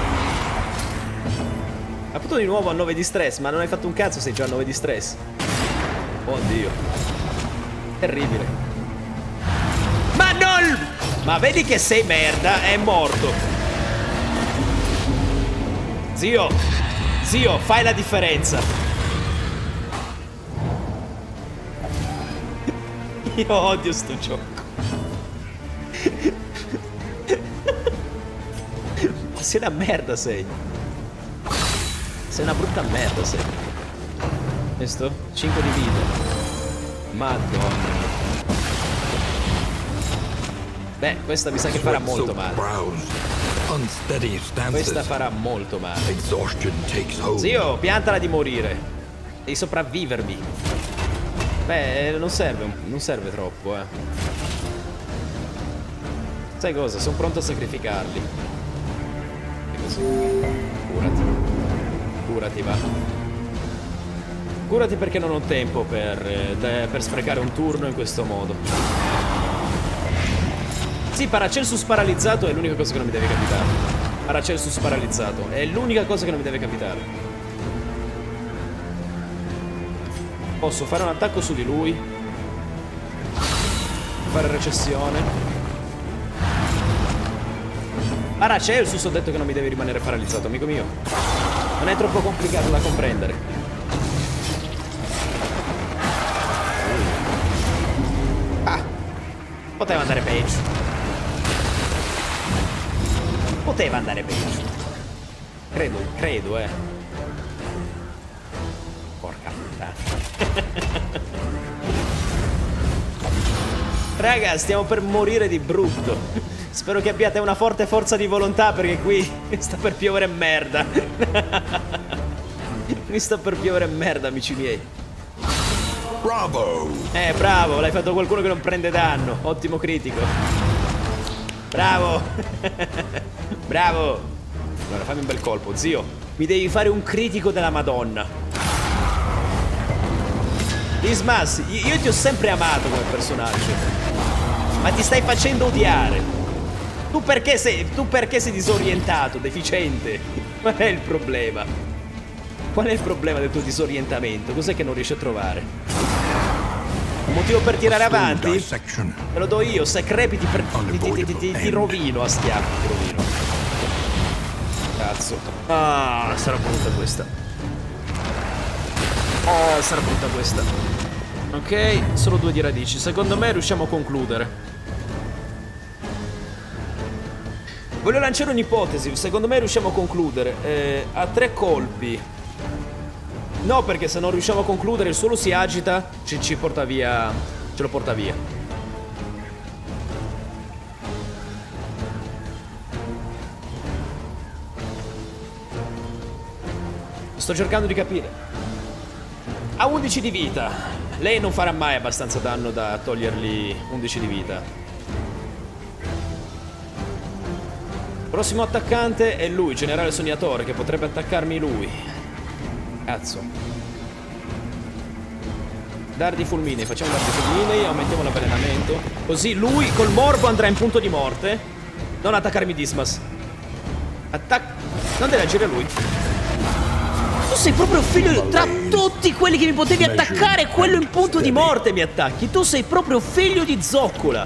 Appunto di nuovo a 9 di stress. Ma non hai fatto un cazzo, sei già a 9 di stress. Oh Dio. Terribile. Ma non! Ma vedi che sei merda, è morto. Zio, zio, fai la differenza. Io odio sto gioco. Sei una merda, sei. Sei una brutta merda, sei. Questo? 5 di vita. Madonna. Beh, questa mi sa che farà molto male. Questa farà molto male. Zio, piantala di morire. Devi sopravvivermi. Beh, non serve troppo, Sai cosa? Sono pronto a sacrificarli. E così. Curati. Curati, va. Curati perché non ho tempo per sprecare un turno in questo modo. Sì, Paracelsus paralizzato è l'unica cosa che non mi deve capitare. Paracelsus paralizzato è l'unica cosa che non mi deve capitare. Posso fare un attacco su di lui. Fare recessione. Paracelsus ho detto che non mi deve rimanere paralizzato, amico mio. Non è troppo complicato da comprendere. Ah, poteva andare peggio. Poteva andare peggio. Credo, Porca puttana. Raga, stiamo per morire di brutto. Spero che abbiate una forte forza di volontà, perché qui sta per piovere merda. Mi sta per piovere merda, amici miei. Bravo! Bravo, l'hai fatto qualcuno che non prende danno. Ottimo critico. Bravo. Bravo. Allora, fammi un bel colpo, zio. Mi devi fare un critico della Madonna. Dismas, io ti ho sempre amato come personaggio, ma ti stai facendo odiare. Tu perché sei disorientato, deficiente? Qual è il problema? Qual è il problema del tuo disorientamento? Cos'è che non riesci a trovare? Un motivo per tirare avanti? Te lo do io, se crepiti ti rovino a schiaffi, ti rovino. Cazzo. Ah, sarà brutta questa. Oh, sarà brutta questa. Ok, solo 2 di radici. Secondo me riusciamo a concludere. Voglio lanciare un'ipotesi. Secondo me riusciamo a concludere. A 3 colpi. No, perché se non riusciamo a concludere il suolo si agita, ci porta via. Ce lo porta via. Sto cercando di capire. Ha 11 di vita. Lei non farà mai abbastanza danno da togliergli 11 di vita. Prossimo attaccante è lui, generale sognatore, che potrebbe attaccarmi lui. Cazzo. Dardi fulminei, facciamo dardi fulminei, aumentiamo l'avvelenamento. Così lui col morbo andrà in punto di morte. Non attaccarmi Dismas. Non deve agire lui. Tu sei proprio figlio tra tutti quelli che mi potevi attaccare, quello in punto di morte mi attacchi. Tu sei proprio figlio di zoccola.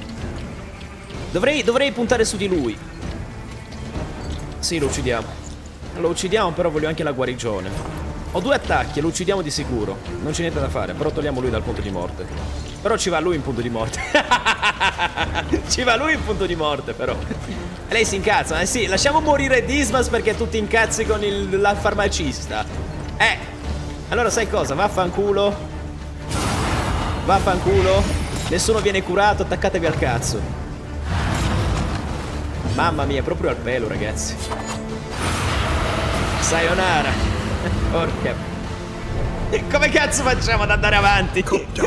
Dovrei puntare su di lui. Sì, lo uccidiamo. Lo uccidiamo, però voglio anche la guarigione. Ho 2 attacchi, lo uccidiamo di sicuro. Non c'è niente da fare, però togliamo lui dal punto di morte. Però ci va lui in punto di morte. Ci va lui in punto di morte, però. E lei si incazza. Eh sì, lasciamo morire Dismas perché tu ti incazzi con la farmacista. Allora sai cosa? Vaffanculo. Vaffanculo. Nessuno viene curato, attaccatevi al cazzo. Mamma mia, proprio al pelo, ragazzi. Sayonara. Porca. Come cazzo facciamo ad andare avanti?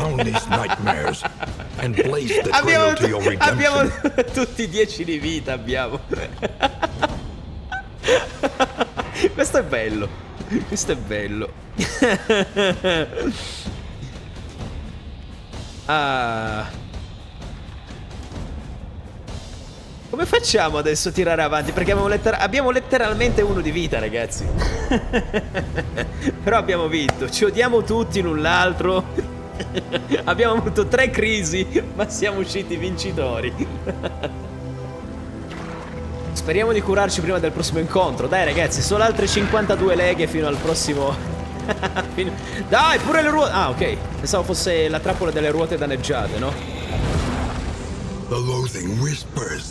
Abbiamo tutti 10 di vita, abbiamo. Questo è bello. Questo è bello. Come facciamo adesso a tirare avanti? Perché abbiamo letteralmente 1 di vita, ragazzi. Però abbiamo vinto. Ci odiamo tutti l'un l'altro. Abbiamo avuto 3 crisi, ma siamo usciti vincitori. Speriamo di curarci prima del prossimo incontro. Dai, ragazzi, solo altre 52 leghe fino al prossimo. Dai, pure le ruote. Ah, ok. Pensavo fosse la trappola delle ruote danneggiate, no? The loathing whispers.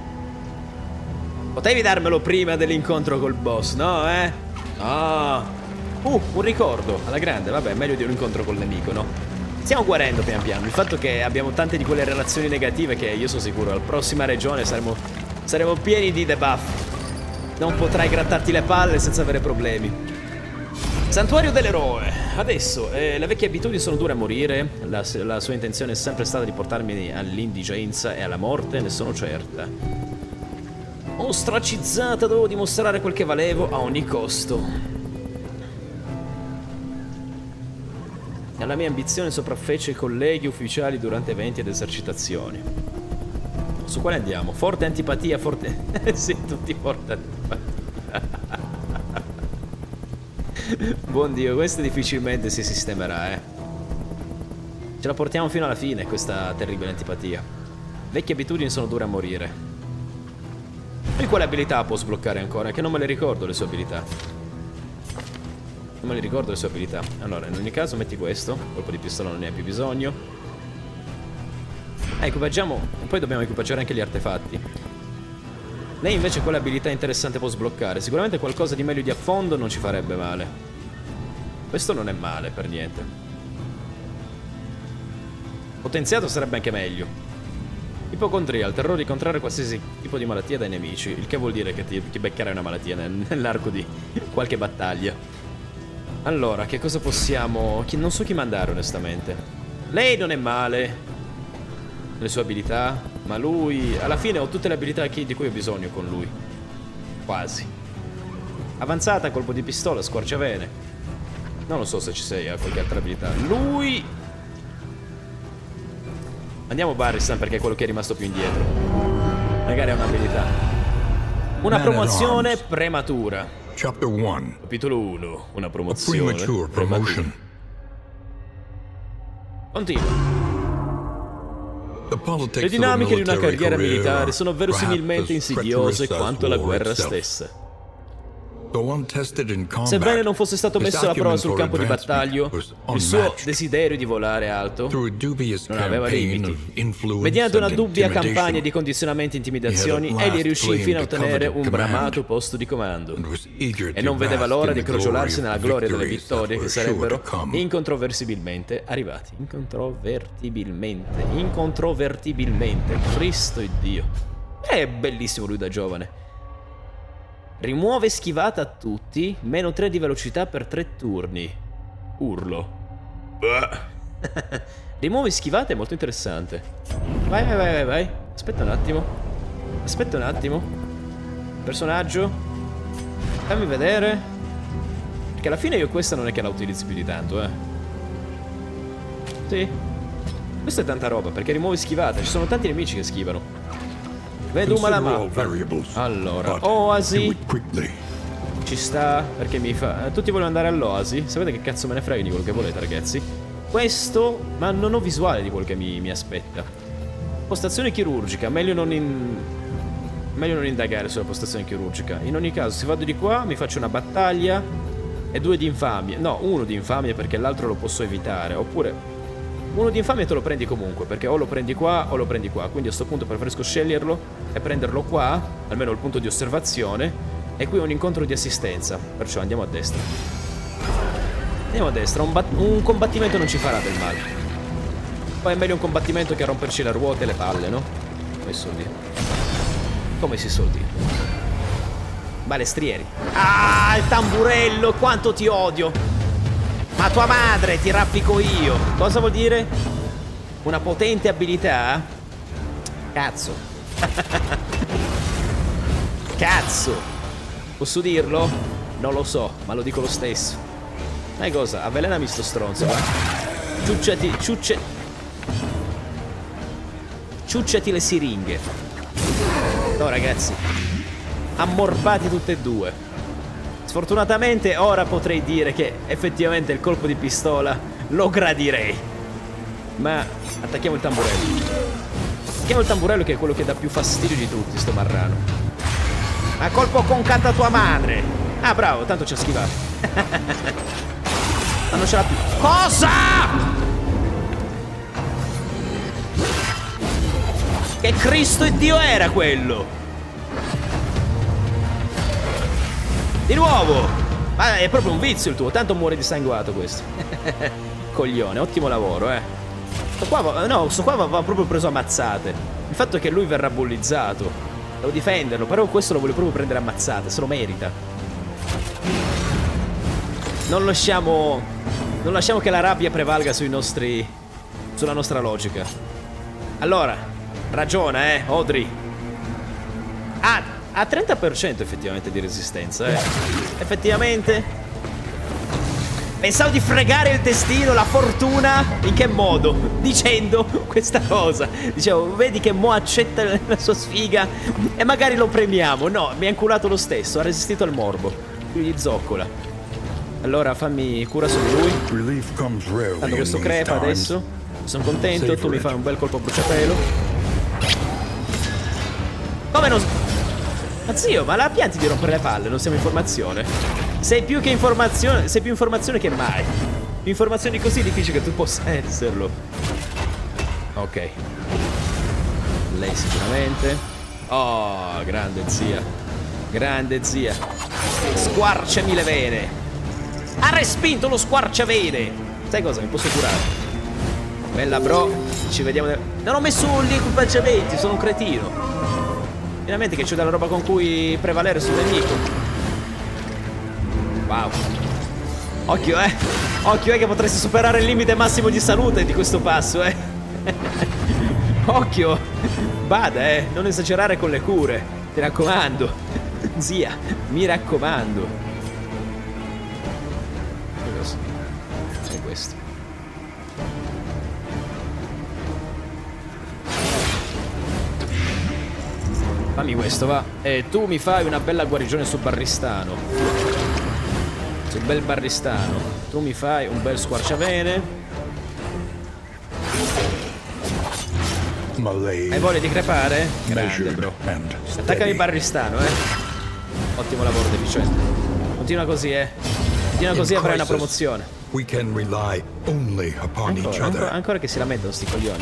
Potevi darmelo prima dell'incontro col boss, no, Ah. Un ricordo alla grande. Vabbè, meglio di un incontro col nemico, no? Stiamo guarendo pian piano. Il fatto che abbiamo tante di quelle relazioni negative che io sono sicuro alla prossima regione saremo pieni di debuff. Non potrai grattarti le palle senza avere problemi. Santuario dell'eroe. Adesso, le vecchie abitudini sono dure a morire. La sua intenzione è sempre stata di portarmi all'indigenza e alla morte, ne sono certa. Ostracizzata, dovevo dimostrare quel che valevo a ogni costo. La mia ambizione sopraffece i colleghi ufficiali durante eventi ed esercitazioni. Su quale andiamo? Forte antipatia, forte... sì, tutti forte antipatia. Buon Dio, questo difficilmente si sistemerà, Ce la portiamo fino alla fine, questa terribile antipatia. Vecchie abitudini sono dure a morire. E quale abilità può sbloccare ancora? Che non me le ricordo le sue abilità. Non me le ricordo le sue abilità. Allora, in ogni caso metti questo. Colpo di pistola non ne hai più bisogno. Equipaggiamo. E poi dobbiamo equipaggiare anche gli artefatti. Lei invece quale abilità interessante può sbloccare? Sicuramente qualcosa di meglio di affondo non ci farebbe male. Questo non è male per niente. Potenziato sarebbe anche meglio. Ipocondria, il terrore di contrarre qualsiasi tipo di malattia dai nemici. Il che vuol dire che ti beccherai una malattia nell'arco di qualche battaglia. Allora, che cosa possiamo... Non so chi mandare onestamente. Lei non è male, le sue abilità, ma lui... Alla fine ho tutte le abilità di cui ho bisogno con lui. Quasi. Avanzata, colpo di pistola, squarciavene. Non lo so se ci sei a qualche altra abilità. Lui... Andiamo Barristan perché è quello che è rimasto più indietro. Magari ha un'abilità. Una promozione prematura. Chapter 1. Capitolo 1. Una promozione prematura. Continua. Le dinamiche di una carriera militare sono verosimilmente insidiose quanto la guerra stessa. Sebbene non fosse stato messo alla prova sul campo di battaglia, il suo desiderio di volare alto non aveva limiti. Mediante una dubbia campagna di condizionamenti e intimidazioni, egli riuscì infine a ottenere un bramato posto di comando e non vedeva l'ora di crogiolarsi nella gloria delle vittorie che sarebbero incontroversibilmente arrivati. Incontrovertibilmente. Cristo e Dio. È bellissimo lui da giovane. Rimuove schivata a tutti, meno 3 di velocità per 3 turni. Urlo. Rimuove schivata è molto interessante. Vai. Aspetta un attimo. Personaggio. Fammi vedere. Perché alla fine io questa non è che la utilizzi più di tanto, Sì. Questa è tanta roba, perché rimuove schivata. Ci sono tanti nemici che schivano. Vedo la mappa. Allora, Oasi. Ci sta, perché mi fa... Tutti vogliono andare all'Oasi. Sapete che cazzo me ne frega di quello che volete, ragazzi. Questo... Ma non ho visuale di quello che mi aspetta. Postazione chirurgica. Meglio non indagare sulla postazione chirurgica. In ogni caso, se vado di qua, mi faccio una battaglia e 2 di infamia. No, 1 di infamia perché l'altro lo posso evitare. Oppure 1 di infamia te lo prendi comunque, perché o lo prendi qua o lo prendi qua. Quindi a sto punto preferisco sceglierlo e prenderlo qua, almeno il punto di osservazione. E qui è un incontro di assistenza, perciò andiamo a destra. Andiamo a destra, un combattimento non ci farà del male. Poi è meglio un combattimento che romperci le ruote e le palle, no? Come si suol dire. Come si suol dire. Balestrieri. Ah, il tamburello, quanto ti odio. Ma tua madre, ti raffico io. Cosa vuol dire? Una potente abilità? Cazzo. Cazzo. Posso dirlo? Non lo so, ma lo dico lo stesso. Sai cosa? Avvelenami sto stronzo, va? Ciucciati le siringhe. No, ragazzi. Ammorbati tutte e 2. Sfortunatamente ora potrei dire che effettivamente il colpo di pistola lo gradirei. Ma attacchiamo il tamburello. Attacchiamo il tamburello, che è quello che dà più fastidio di tutti, sto marrano. A colpo con canta tua madre. Ah, bravo, tanto ci ha schivato. Ma non ce l'ha più. Cosa? Che Cristo e Dio era quello? Di nuovo. Ma è proprio un vizio il tuo. Tanto muore dissanguato questo. Coglione, ottimo lavoro, Sto qua, no, sto qua va proprio preso a mazzate. Il fatto è che lui verrà bullizzato. Devo difenderlo, però questo lo voglio proprio prendere a mazzate, se lo merita. Non lasciamo che la rabbia prevalga sulla nostra logica. Allora, ragiona, Audrey. Ha 30% effettivamente di resistenza, Effettivamente. Pensavo di fregare il destino, la fortuna. In che modo? Dicendo questa cosa. Dicevo, vedi che Mo accetta la sua sfiga e magari lo premiamo. No, mi ha inculato lo stesso, ha resistito al morbo. Lui gli zoccola. Allora fammi cura su di lui. Tanto questo crepa adesso. Sono contento, tu mi fai un bel colpo a bruciapelo. Come non... Ma zio, ma la pianti di rompere le palle, non siamo informazione. Sei più informazione che mai. Più informazioni così difficili che tu possa esserlo. Ok. Lei sicuramente. Oh, grande zia. Grande zia. Squarciami le vene. Ha respinto lo squarciavene. Sai cosa? Mi posso curare. Bella bro. Ci vediamo. Non ho messo gli equipaggiamenti, sono un cretino. Finalmente che c'è della roba con cui prevalere sul nemico. Wow. Occhio, Occhio, che potresti superare il limite massimo di salute di questo passo, Occhio. Bada, non esagerare con le cure. Ti raccomando. Zia, mi raccomando. Che cosa? È questo. Fammi questo, va. E tu mi fai una bella guarigione su Barristano. Sul bel Barristano. Tu mi fai un bel squarciavene. Hai voglia di crepare? Grande, bro. Attaccami Barristano, Ottimo lavoro, deficiente. Continua così, Continua così, avrai una promozione. Ancora che si lamentano sti coglioni.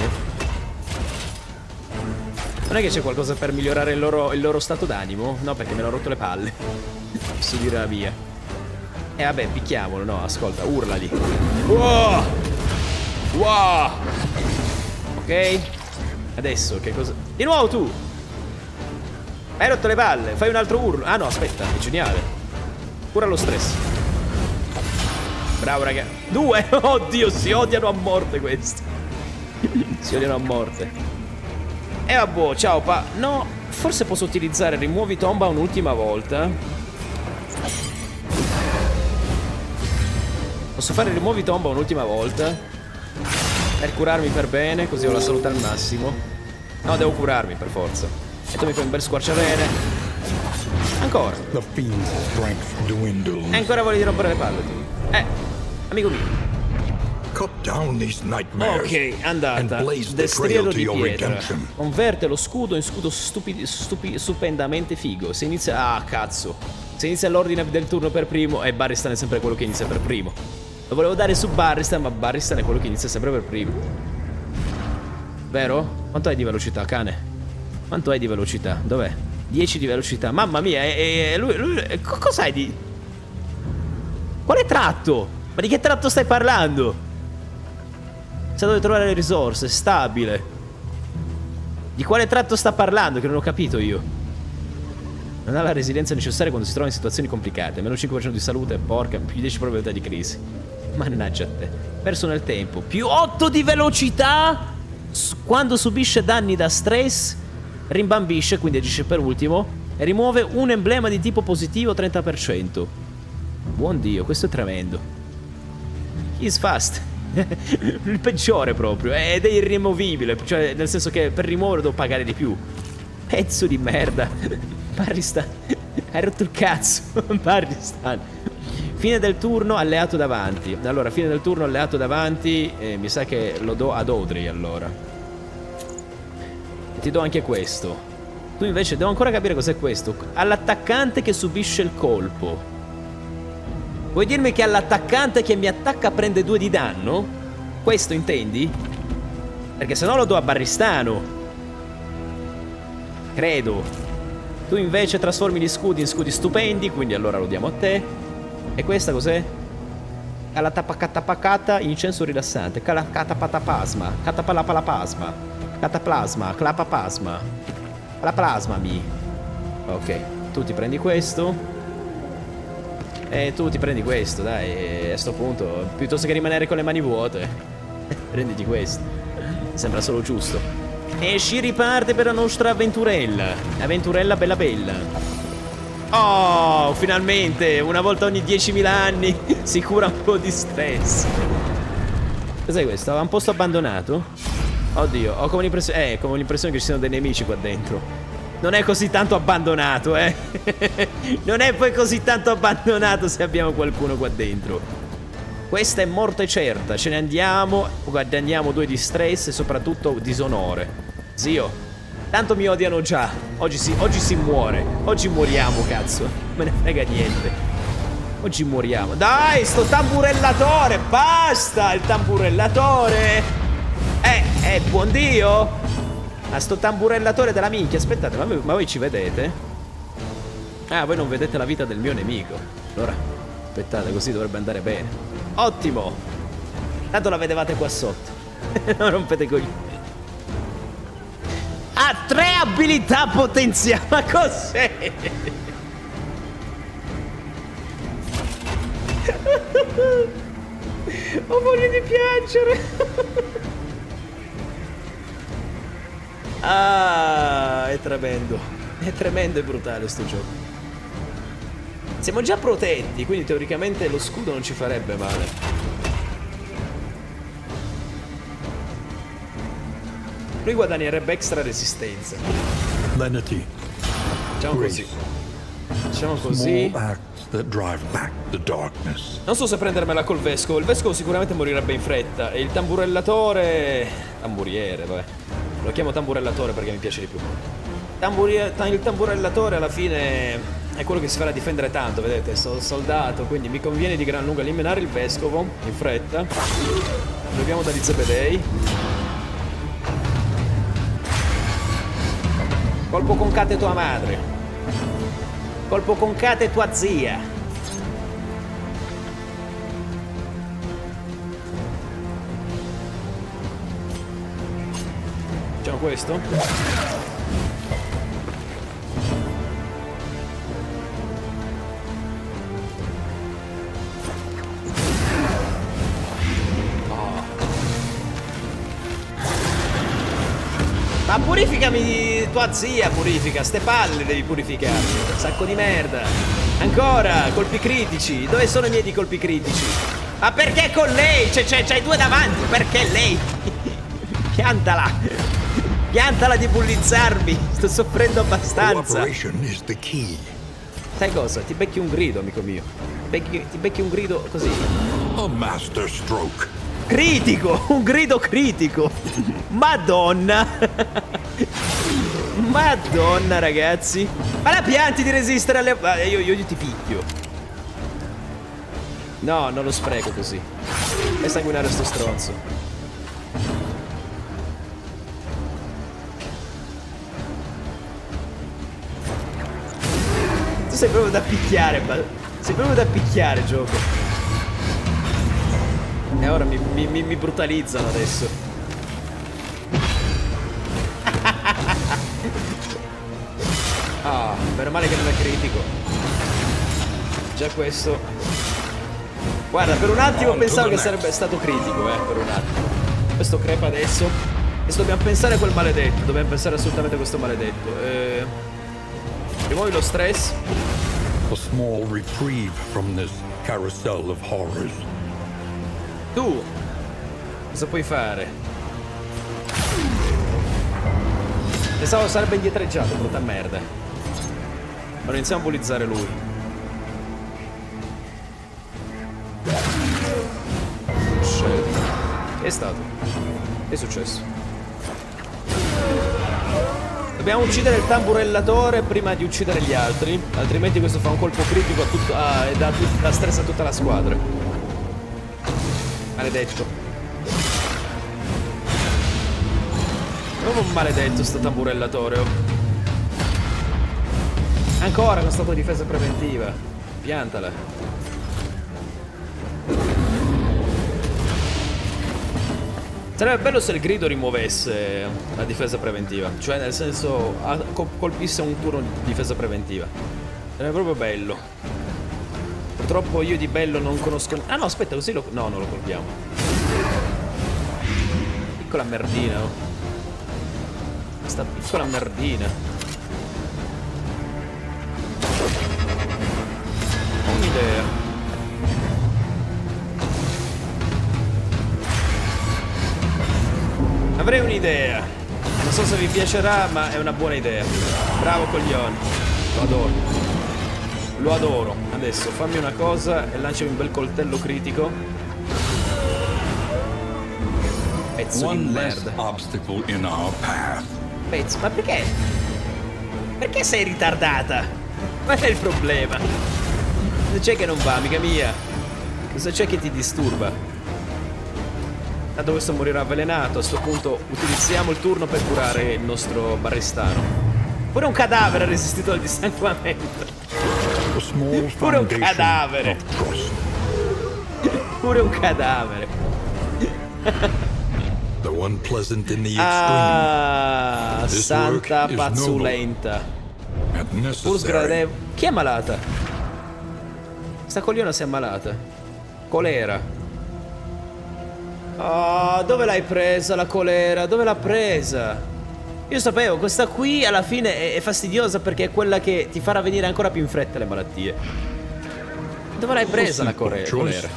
Non è che c'è qualcosa per migliorare il loro stato d'animo? No, perché me l'ho rotto le palle. Posso dire la via. Vabbè, picchiamolo, no, ascolta, urlali. Wow! Wow! Ok? Adesso, che cosa... Di nuovo tu! Hai rotto le palle, fai un altro urlo. Ah no, aspetta, è geniale. Cura lo stress. Bravo, raga. 2! Oddio, si odiano a morte questi. Si odiano a morte. Vabbè, ciao, pa... No, forse posso utilizzare rimuovi tomba un'ultima volta. Posso fare rimuovi tomba un'ultima volta per curarmi per bene, così ho la salute al massimo. No, devo curarmi per forza. E tu mi fai un bel squarciavene. Ancora. The fiend's strength dwindles. E ancora voglio rompere le palle tu. Amico mio. Cut down these nightmares. Ok, andata. And blaze the Destriero trail to di your pietra. redemption. Converte lo scudo in scudo stupendamente figo. Se inizia... Ah, cazzo. Se inizia l'ordine del turno per primo, e Barristan è sempre quello che inizia per primo. Lo volevo dare su Barristan, ma Barristan è quello che inizia sempre per primo. Vero? Quanto hai di velocità, cane? Quanto hai di velocità? Dov'è? 10 di velocità. Mamma mia, lui cos'hai di... Quale tratto? Ma di che tratto stai parlando? Sa dove trovare le risorse, stabile. Di quale tratto sta parlando? Che non ho capito io. Non ha la resilienza necessaria quando si trova in situazioni complicate. Meno 5% di salute, porca, più 10 probabilità di crisi. Mannaggia a te. Perso nel tempo. Più 8 di velocità quando subisce danni da stress. Rimbambisce, quindi agisce per ultimo. E rimuove un emblema di tipo positivo 30%. Buon Dio, questo è tremendo. He's fast. Il peggiore proprio. Ed è irrimovibile. Cioè, nel senso che per rimuoverlo devo pagare di più. Pezzo di merda. Barristan, hai rotto il cazzo. Barristan. Fine del turno, alleato davanti. Allora, fine del turno, alleato davanti. Mi sa che lo do ad Audrey allora. E ti do anche questo. Tu invece devo ancora capire cos'è questo. All'attaccante che subisce il colpo. Vuoi dirmi che all'attaccante che mi attacca prende 2 di danno? Questo intendi? Perché se no lo do a Barristano. Credo. Tu invece trasformi gli scudi in scudi stupendi, quindi allora lo diamo a te. E questa cos'è? Calatapacatapacata, incenso rilassante. Catapatapasma. Catapalapalapasma. Cataplasma. Clapapasma. La plasma mi. Ok, tu ti prendi questo. E tu ti prendi questo, dai. A sto punto, piuttosto che rimanere con le mani vuote, prenditi questo. Sembra solo giusto. E si riparte per la nostra avventurella. Avventurella bella bella. Oh, finalmente, una volta ogni 10.000 anni si cura un po' di stress. Cos'è questo? Aveva un posto abbandonato? Oddio, ho come l'impressione che ci siano dei nemici qua dentro. Non è così tanto abbandonato, eh. Non è poi così tanto abbandonato se abbiamo qualcuno qua dentro. Questa è morte certa. Ce ne andiamo, guadagniamo 2 di stress e soprattutto disonore. Zio, tanto mi odiano già. Oggi si muore. Oggi moriamo, cazzo. Me ne frega niente. Oggi moriamo. Dai, sto tamburellatore. Basta, il tamburellatore. Buon Dio. A sto tamburellatore della minchia. Aspettate, ma voi ci vedete? Ah, voi non vedete la vita del mio nemico. Allora, aspettate, così dovrebbe andare bene. Ottimo. Tanto la vedevate qua sotto. Non rompete coglioni. Ha 3 abilità potenziali. Ma cos'è? Ho voglia di piangere. Ah, è tremendo. È tremendo e brutale sto gioco. Siamo già protetti, quindi teoricamente lo scudo non ci farebbe male. Lui guadagnerebbe extra resistenza. Lenity. Facciamo così. Facciamo così. That drive back the darkness. Non so se prendermela col vescovo. Il vescovo sicuramente morirebbe in fretta. E il tamburellatore... Tamburiere, vabbè. Lo chiamo tamburellatore perché mi piace di più. Il tamburellatore alla fine è quello che si farà difendere tanto, vedete? Sono soldato, quindi mi conviene di gran lunga eliminare il vescovo in fretta. Proviamo da Zebedei. Colpo con cate tua madre. Colpo con cate tua zia. Facciamo questo. Ma purificami tua zia, purifica. Ste palle devi purificare. Sacco di merda. Ancora, colpi critici. Dove sono i miei di colpi critici? Ma perché con lei? C'hai 2 davanti. Perché lei? Piantala. Piantala di bullizzarmi. Sto soffrendo abbastanza. Cooperation is the key. Sai cosa? Ti becchi un grido, amico mio. Ti becchi un grido così. A master stroke. Critico! Un grido critico! Madonna! Madonna, ragazzi! Ma la pianti di resistere alle... Io ti picchio. No, non lo spreco così. Fai sanguinare sto stronzo. Tu sei proprio da picchiare, sei proprio da picchiare, gioco. E ora mi brutalizzano adesso. Ah, meno male che non è critico. Già questo. Guarda, per un attimo pensavo che sarebbe stato critico, per un attimo. Questo crepa adesso. Adesso dobbiamo pensare a quel maledetto. Dobbiamo pensare assolutamente a questo maledetto. Rimuovi lo stress. A small reprieve from this carousel of horrors. Tu cosa puoi fare? Pensavo sarebbe indietreggiato, brutta merda. Ma iniziamo a bullizzare lui. Che è stato? Che è successo? Dobbiamo uccidere il tamburellatore prima di uccidere gli altri. Altrimenti questo fa un colpo critico e dà stress a tutta la squadra. Maledetto. Proprio un maledetto sto tamburellatore. Ancora con stato di difesa preventiva. Piantala. Sarebbe bello se il grido rimuovesse la difesa preventiva. Cioè nel senso colpisse un turno di difesa preventiva. Sarebbe proprio bello. Purtroppo io di bello non conosco... Ah no, aspetta, così lo... No, non lo colpiamo. Piccola merdina, oh. Questa piccola merdina. Ho un'idea. Avrei un'idea. Non so se vi piacerà, ma è una buona idea. Bravo coglione. Lo adoro. Lo adoro. Adesso fammi una cosa e lanciami un bel coltello critico. Pezzo di merda. Pezzo, ma perché? Perché sei ritardata? Qual è il problema? Cosa c'è che non va, amica mia? Cosa c'è che ti disturba? Tanto questo morirà avvelenato. A sto punto utilizziamo il turno per curare il nostro barristano. Pure un cadavere ha resistito al dissanguamento. Pure un cadavere. Pure un cadavere. Ah, santa pazzulenta. Pur sgradevole. Chi è malata? Sta cogliona si è ammalata. Colera. Oh, dove l'hai presa la colera? Dove l'ha presa? Io sapevo, questa qui alla fine è fastidiosa perché è quella che ti farà venire ancora più in fretta le malattie. Dove l'hai presa la colera?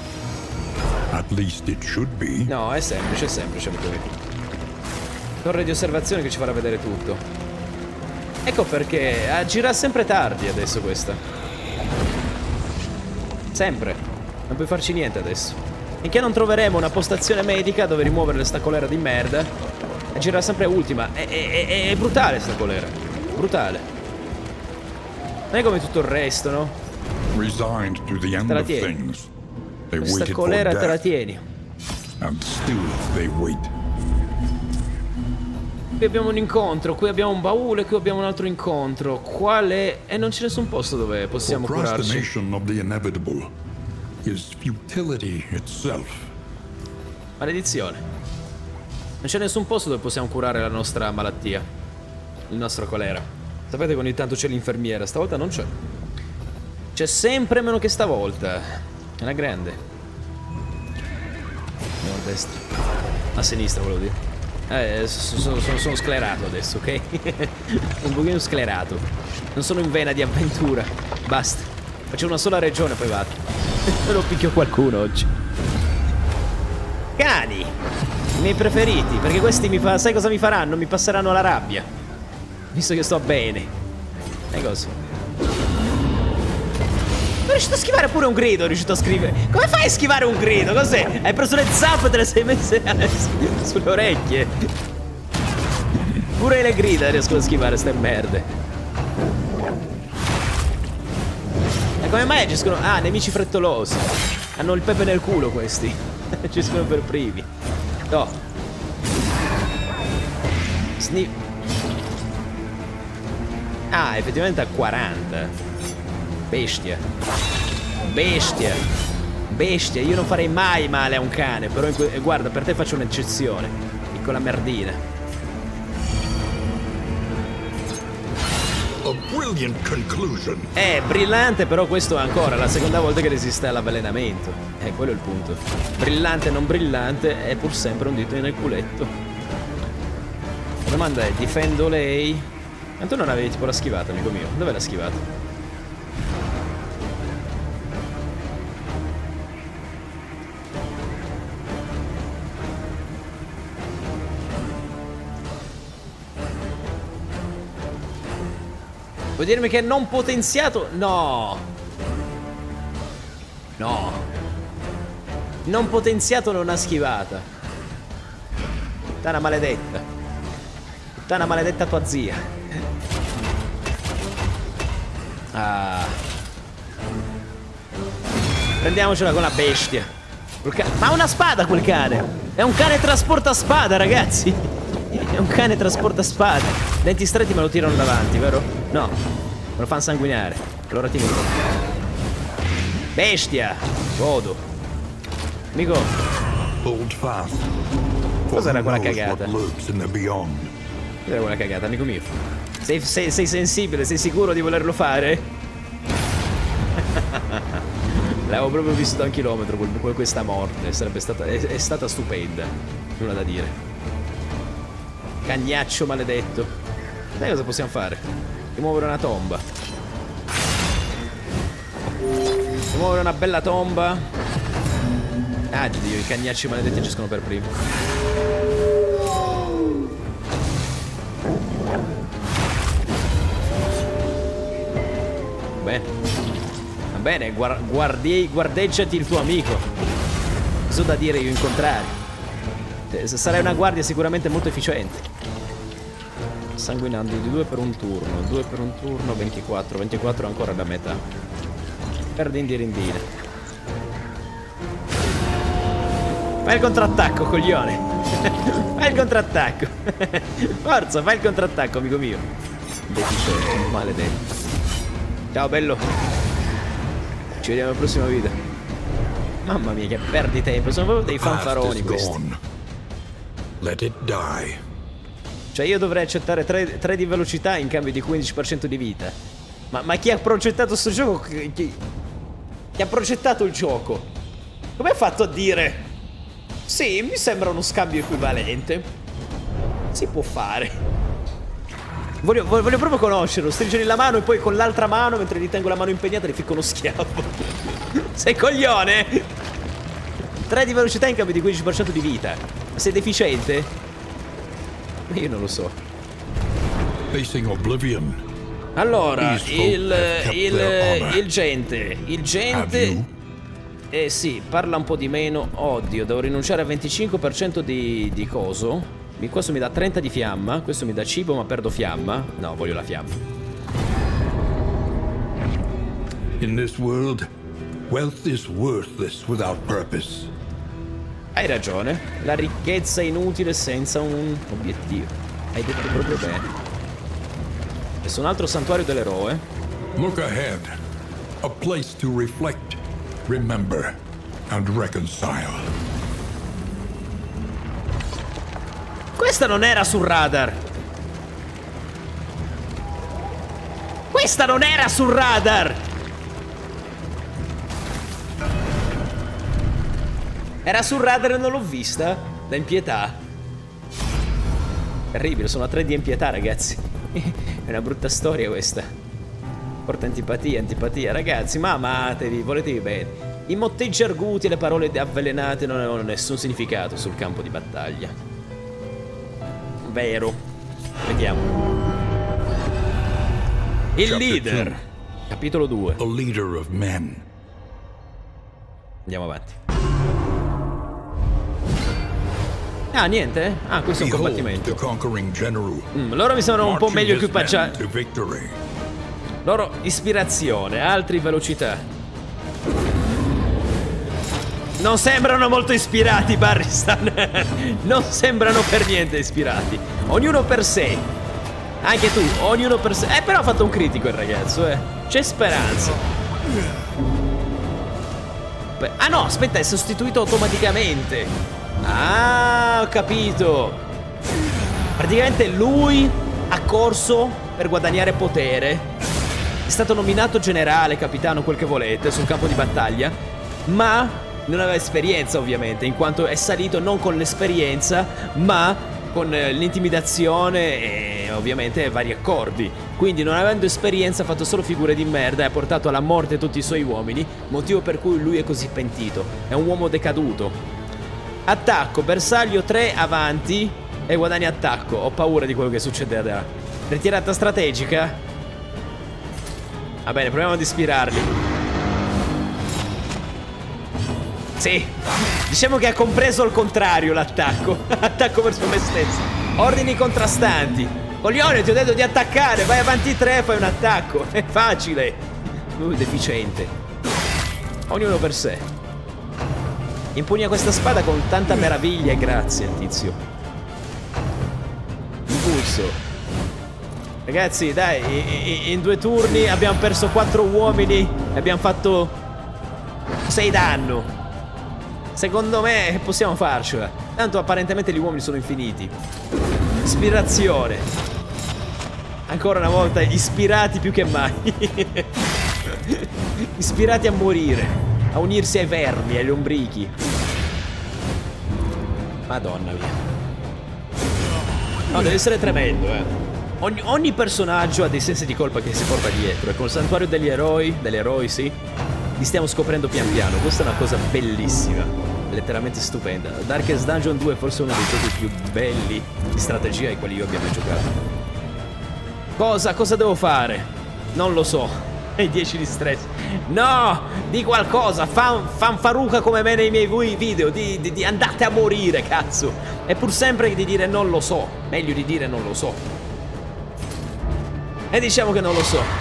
No, è semplice, amico mio. Torre di osservazione che ci farà vedere tutto. Ecco perché agirà sempre tardi adesso questa. Sempre. Non puoi farci niente adesso. Finché non troveremo una postazione medica dove rimuovere sta colera di merda, agirà sempre ultima. È brutale sta colera. Brutale. Non è come tutto il resto, no? Te la tieni. Questa colera te la tieni. Qui abbiamo un incontro, qui abbiamo un baule, qui abbiamo un altro incontro. Quale? E non c'è nessun posto dove possiamo curarci. Maledizione. Non c'è nessun posto dove possiamo curare la nostra malattia. Il nostro colera. Sapete che ogni tanto c'è l'infermiera, stavolta non c'è. C'è sempre meno che stavolta. È una grande. Andiamo a destra. A sinistra volevo dire. Sono sclerato adesso, ok? Un pochino sclerato. Non sono in vena di avventura. Basta. Faccio una sola regione poi vado. Non picchio qualcuno oggi. Cani! I miei preferiti, perché questi sai cosa mi faranno? Mi passeranno la rabbia. Visto che sto bene. E cosa? Sono riuscito a schivare pure un grido, riuscito a scrivere. Come fai a schivare un grido? Cos'è? Hai preso le zampe e te le sei messe sulle orecchie. Pure le grida riesco a schivare ste merde. E come mai agiscono? Ah, nemici frettolosi. Hanno il pepe nel culo questi. Agiscono per primi. No. Ah, effettivamente a 40. Bestia. Bestia. Bestia. Io non farei mai male a un cane. Però guarda, per te faccio un'eccezione. Piccola merdina. A brilliant conclusion. Brillante, però questo è ancora la seconda volta che resiste all'avvelenamento. Quello è il punto. Brillante, non brillante, è pur sempre un dito nel culetto. La domanda è, difendo lei? Ma tu non avevi tipo la schivata, amico mio. Dov'è la schivata? Vuoi dirmi che è non potenziato? No. No. Non potenziato, non ha schivata. Puttana maledetta. Puttana maledetta tua zia. Ah. Prendiamocela con la bestia. Ma ha una spada quel cane. È un cane trasporta spada, ragazzi. È un cane trasporta spada. Denti stretti me lo tirano davanti, vero? No. Me lo fanno sanguinare. Allora ti dico. Bestia. Godo. Amico. Hold fast. Cos'era quella cagata? Cos'era quella cagata, amico mio? Sei sensibile? Sei sicuro di volerlo fare? L'avevo proprio visto da un chilometro questa morte. Sarebbe stata... È stata stupenda. Nulla da dire. Cagnaccio maledetto. Sai cosa possiamo fare? Rimuovere una tomba. Rimuovere una bella tomba. Ah, Dio, i cagnacci maledetti agiscono per primi. Bene. Va bene, guardeggiati il tuo amico. Cosa ho da dire io in contrario? Sarei una guardia sicuramente molto efficiente. Sanguinando di 2 per un turno. 2 per un turno, 24. 24 ancora da metà. Per dindirindine. Fai il contrattacco, coglione. Fai il contrattacco. Forza, fai il contrattacco, amico mio. Deficiente, maledetto. Ciao, bello. Ci vediamo al prossimo video. Mamma mia, che perdi tempo. Sono proprio dei fanfaroni questi. Let it die. Cioè io dovrei accettare 3 di velocità in cambio di 15% di vita. Ma chi ha progettato sto gioco? Chi ha progettato il gioco? Come ha fatto a dire? Sì, mi sembra uno scambio equivalente. Si può fare. Voglio proprio conoscerlo. Stringere la mano e poi con l'altra mano, mentre gli tengo la mano impegnata, gli ficco uno schiaffo. Sei coglione? 3 di velocità in cambio di 15% di vita. Sei deficiente? Io non lo so. Facing Oblivion. Allora, il gente. Sì, parla un po' di meno. Oddio, devo rinunciare a 25% di coso. Questo mi dà 30 di fiamma. Questo mi dà cibo, ma perdo fiamma. No, voglio la fiamma. In this world, wealth is worthless without purpose. Hai ragione. La ricchezza è inutile senza un obiettivo. Hai detto proprio bene. Adesso un altro santuario dell'eroe. Look ahead. A place to reflect, remember, and reconcile. Questa non era sul radar. Questa non era sul radar. Era sul radar e non l'ho vista. Da impietà. Terribile, sono a 3 di impietà, ragazzi. È una brutta storia questa. Porta antipatia, ragazzi, ma amatevi, voletevi bene. I motteggi arguti e le parole avvelenate non avevano nessun significato sul campo di battaglia. Vero. Vediamo. Il leader. Capitolo 2. A leader of men. Andiamo avanti. Ah, niente? Ah, questo è un combattimento. Loro mi sembrano un po' meglio equipaggiati. Loro ispirazione, altri velocità. Non sembrano molto ispirati, Barristan. Non sembrano per niente ispirati. Ognuno per sé. Anche tu, ognuno per sé. Però ha fatto un critico il ragazzo, C'è speranza. Ah no, aspetta, è sostituito automaticamente. Ah, ho capito. Praticamente lui ha corso per guadagnare potere. È stato nominato generale, capitano, quel che volete, sul campo di battaglia. Ma non aveva esperienza, ovviamente, in quanto è salito non con l'esperienza, ma con l'intimidazione e ovviamente vari accordi. Quindi, non avendo esperienza, ha fatto solo figure di merda e ha portato alla morte tutti i suoi uomini, motivo per cui lui è così pentito. È un uomo decaduto. Attacco, bersaglio 3 avanti e guadagna attacco. Ho paura di quello che succederà. Ritirata strategica. Va bene, proviamo ad ispirarli. Sì, diciamo che ha compreso al contrario l'attacco. Attacco verso me stesso. Ordini contrastanti. Coglione, ti ho detto di attaccare. Vai avanti 3 e fai un attacco. È facile. Lui è deficiente. Ognuno per sé. Impugna questa spada con tanta meraviglia e grazia il tizio. Impulso. Ragazzi, dai, in 2 turni abbiamo perso 4 uomini e abbiamo fatto 6 danno. Secondo me possiamo farcela. Tanto apparentemente gli uomini sono infiniti. Ispirazione. Ancora una volta ispirati più che mai. Ispirati a morire, a unirsi ai vermi, agli ombrichi. Madonna mia. No, deve essere tremendo, Ogni personaggio ha dei sensi di colpa che si porta dietro. E con il santuario degli eroi, sì, li stiamo scoprendo pian piano. Questa è una cosa bellissima, letteralmente stupenda. Darkest Dungeon 2 è forse uno dei giochi più belli di strategia ai quali io abbia mai giocato. Cosa devo fare? Non lo so. E 10 di stress. No! Di qualcosa. Fanfaruca come me nei miei video. Di andate a morire, cazzo. E pur sempre di dire non lo so. Meglio di dire non lo so. E diciamo che non lo so.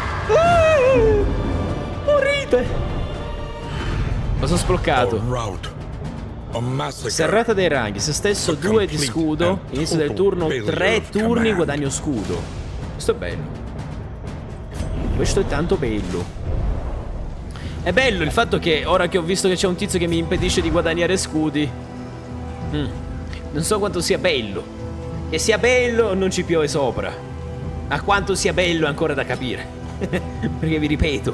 Morite! Ma sono sbloccato. Serrata dei ranghi. Se stesso 2 di scudo. Inizio del turno 3 turni guadagno scudo. Questo è bello. Questo è tanto bello. È bello il fatto che ora che ho visto che c'è un tizio che mi impedisce di guadagnare scudi. Non so quanto sia bello. Che sia bello non ci piove sopra. A quanto sia bello è ancora da capire. Perché vi ripeto,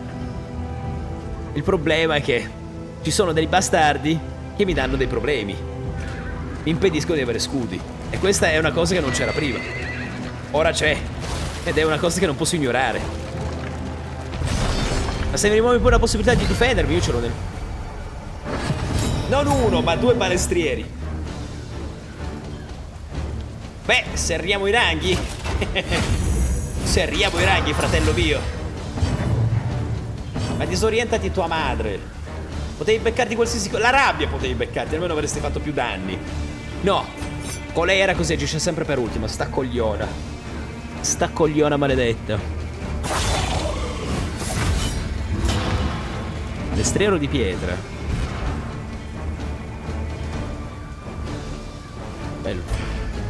il problema è che ci sono dei bastardi che mi danno dei problemi. Mi impediscono di avere scudi. E questa è una cosa che non c'era prima. Ora c'è. Ed è una cosa che non posso ignorare. Ma se mi rimuovi pure la possibilità di difendermi, io ce l'ho nel... Non 1, ma 2 balestrieri. Beh, serriamo i ranghi. Serriamo i ranghi, fratello mio. Ma disorientati tua madre. Potevi beccarti qualsiasi cosa. La rabbia potevi beccarti, almeno avresti fatto più danni. No, con lei era così, agisce sempre per ultima. Sta cogliona. Sta cogliona maledetta. Destriero di pietra. Bello.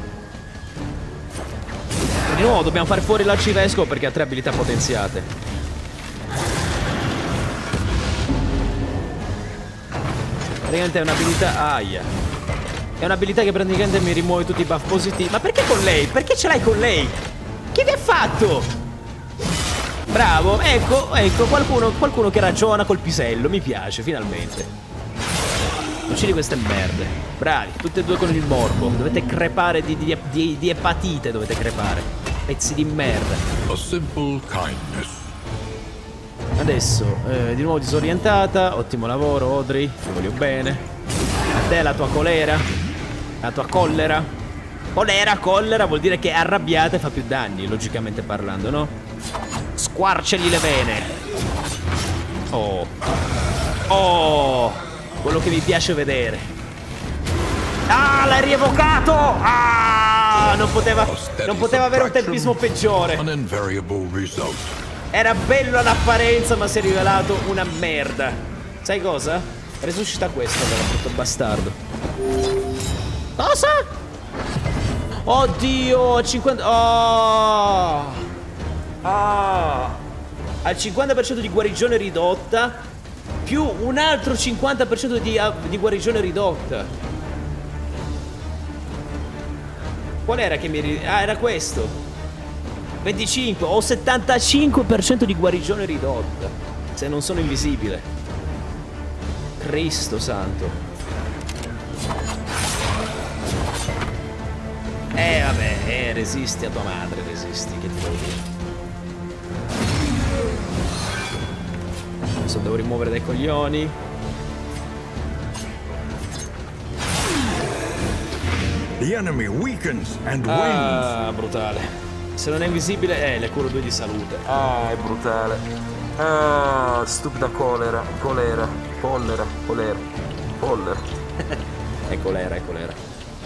Di nuovo dobbiamo fare fuori l'arcivescovo perché ha 3 abilità potenziate. Praticamente è un'abilità... Aia. È un'abilità che praticamente mi rimuove tutti i buff positivi. Ma perché con lei? Perché ce l'hai con lei? Che vi ha fatto? Bravo, ecco, qualcuno che ragiona col pisello. Mi piace, finalmente. Uccidi queste merde. Bravi, tutte e 2 con il morbo. Dovete crepare di epatite, dovete crepare. Pezzi di merda. A simple kindness. Adesso, di nuovo disorientata. Ottimo lavoro, Audrey. Ti voglio bene. A te la tua colera. La tua collera. Collera vuol dire che è arrabbiata e fa più danni, logicamente parlando, no? Squarceli le vene. Oh. Oh. Quello che mi piace vedere. Ah, l'hai rievocato! Ah, non poteva avere un tempismo peggiore. Era bello all'apparenza, ma si è rivelato una merda. Sai cosa? Resuscita questo, però, brutto bastardo. Cosa? Oddio, 50... Oh! Ah! Al 50% di guarigione ridotta, più un altro 50% di guarigione ridotta. Qual era che mi... Ah, era questo. 25 o 75% di guarigione ridotta. Se non sono invisibile. Cristo santo. Vabbè, resisti a tua madre, resisti, che ti devo dire. Adesso devo rimuovere dai coglioni. The enemy weakens and wanes. Ah, brutale. Se non è invisibile, le curo 2 di salute. Ah, è brutale. Ah, stupida colera. Pollera. È colera.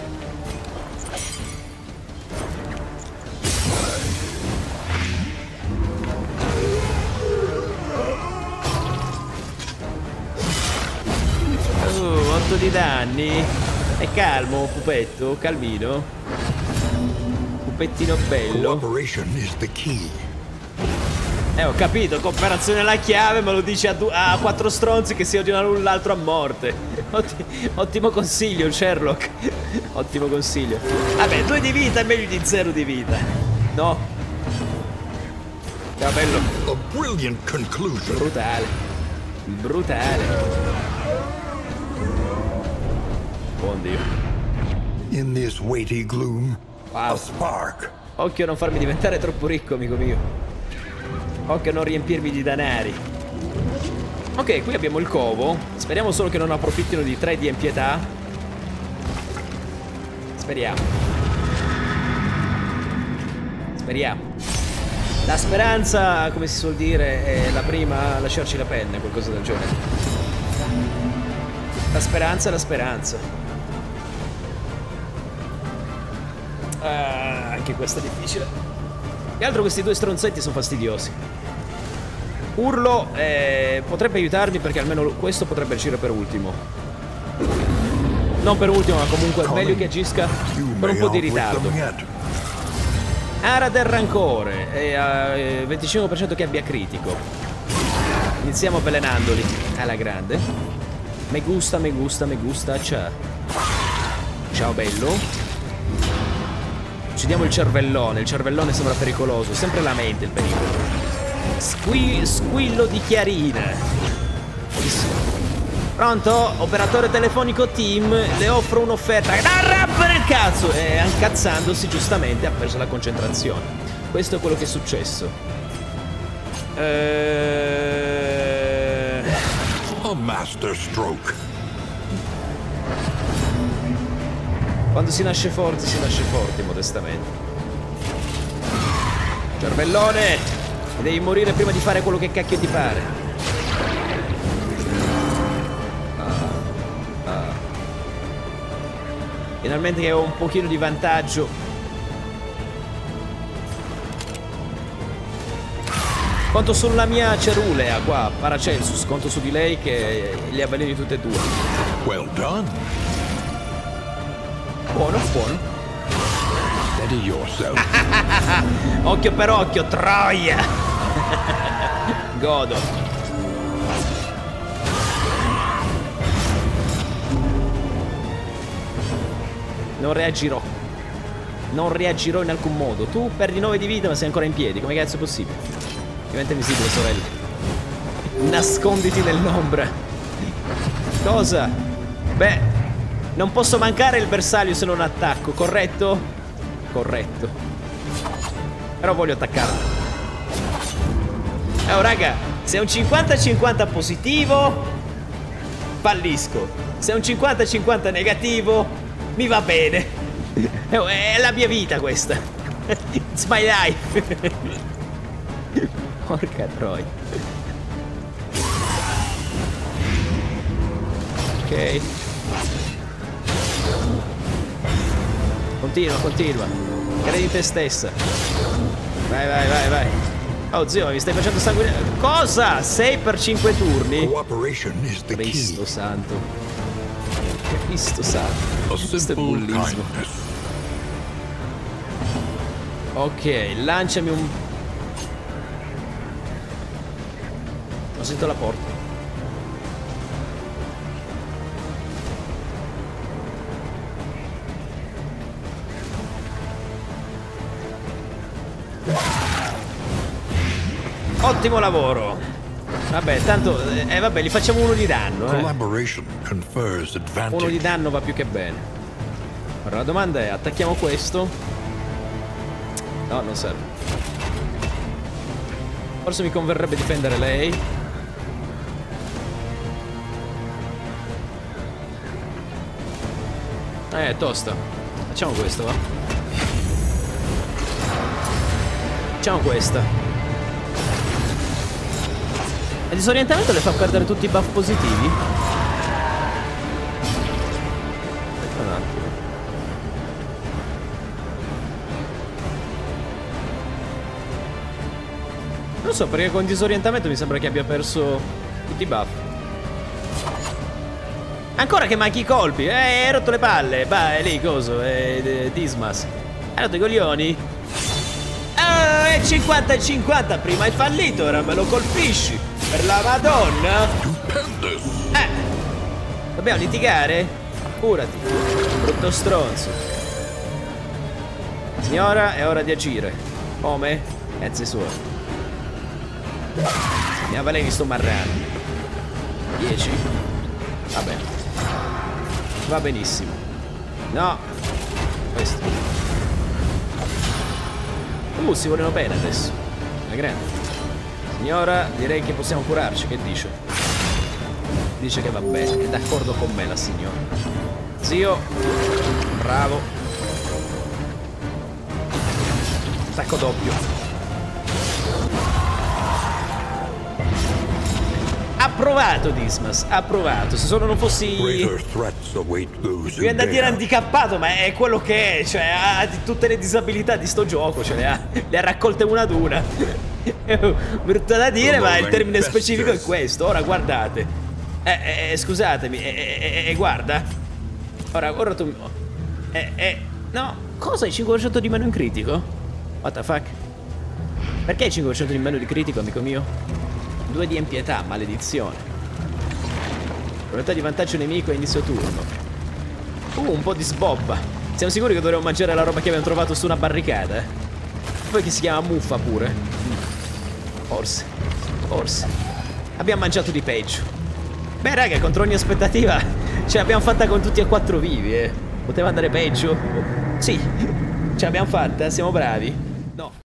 Oh, 8 di danni. È calmo, pupetto, calmino. Pupettino bello. Cooperation is the key. Ho capito, cooperazione è la chiave, ma lo dici a 4 stronzi che si odiano l'un l'altro a morte. Ottimo consiglio, Sherlock. Ottimo consiglio. Vabbè, 2 di vita è meglio di 0 di vita. No? Ciao, bello. A brilliant conclusion. Brutale. Buon Dio. In this weighty gloom, wow. A spark. Occhio a non farmi diventare troppo ricco, amico mio. Occhio a non riempirmi di danari. Ok, qui abbiamo il covo. Speriamo solo che non approfittino di 3 di impietà. Speriamo. La speranza, come si suol dire, è la prima a lasciarci la penna, qualcosa del genere. La speranza. Anche questa è difficile. Che altro questi 2 stronzetti sono fastidiosi. Urlo potrebbe aiutarmi, perché almeno questo potrebbe agire per ultimo. Non per ultimo, ma comunque è meglio che agisca per un po' di ritardo. Ara del rancore e 25% che abbia critico. Iniziamo avvelenandoli alla grande. Me gusta. Ciao bello. Uccidiamo il cervellone sembra pericoloso. Sempre la mente il pericolo. Squillo di chiarina. Pronto? Operatore telefonico team, le offro un'offerta. Rapper il cazzo! E incazzandosi giustamente ha perso la concentrazione. Questo è quello che è successo. A master stroke. Quando si nasce forti, modestamente. Cervellone! Devi morire prima di fare quello che cacchio ti pare. Finalmente che ho un pochino di vantaggio. Conto sulla mia cerulea qua, Paracelsus. Conto su di lei che li avveleni tutte e 2. Well done. Buono. Steady yourself. Occhio per occhio, troia. Godo. Non reagirò in alcun modo. Tu perdi 9 di vita ma sei ancora in piedi. Come cazzo è possibile? Diventa invisibile, sorella. Nasconditi nell'ombra. Cosa? Beh, non posso mancare il bersaglio se non attacco, corretto? Corretto. Però voglio attaccarlo. Oh raga, Se è un 50-50 positivo, fallisco. Se è un 50-50 negativo, mi va bene. È la mia vita questa. It's my life. Porca troia. Ok. Continua. Credi in te stessa. Vai. Oh zio, mi stai facendo sanguinare. Cosa? 6 per 5 turni? Cristo santo. Questo è bullismo. Ok, lanciami un... Ho sentito la porta. Ottimo lavoro. Vabbè, tanto vabbè, gli facciamo uno di danno, Uno di danno va più che bene. Ora la domanda è: attacchiamo questo? No, non serve. Forse mi converrebbe difendere lei. Tosta. Facciamo questo, va. Facciamo questa. Il disorientamento le fa perdere tutti i buff positivi? Aspetta un attimo. Non lo so, perché con disorientamento mi sembra che abbia perso tutti i buff. Ancora che manchi i colpi. Hai rotto le palle. Vai lì, coso. Dismas. Hai rotto i coglioni. 50-50. Prima hai fallito, ora me lo colpisci. Per la Madonna. Dobbiamo litigare? Curati. Brutto stronzo. Signora, è ora di agire. Come? Cazzi suoi. Andiamo a lei, sto marrano. 10. Vabbè. Va benissimo. No. Questo. Si vogliono bene adesso. È grande. Signora, direi che possiamo curarci. Che dice? Dice che va bene. È d'accordo con me la signora. Zio. Bravo. Attacco doppio. Approvato, Dismas. Approvato. Se solo non fossi... Mi è da dire handicappato, ma è quello che è. Cioè, ha tutte le disabilità di sto gioco. Cioè, le ha raccolte una ad una. È brutto da dire, ma il termine specifico è questo. Ora, guardate. Scusatemi. Guarda. Ora tu... no. Cosa? Hai 5% di meno in critico? What the fuck? Perché hai 5% di meno di critico, amico mio? 2 di impietà, maledizione. Probabilità di vantaggio nemico a inizio turno. Un po' di sbobba. Siamo sicuri che dovremmo mangiare la roba che abbiamo trovato su una barricata? Poi che si chiama muffa pure. Forse. Abbiamo mangiato di peggio. Beh raga, contro ogni aspettativa ce l'abbiamo fatta con tutti e 4 vivi, Poteva andare peggio? Sì. Ce l'abbiamo fatta, siamo bravi.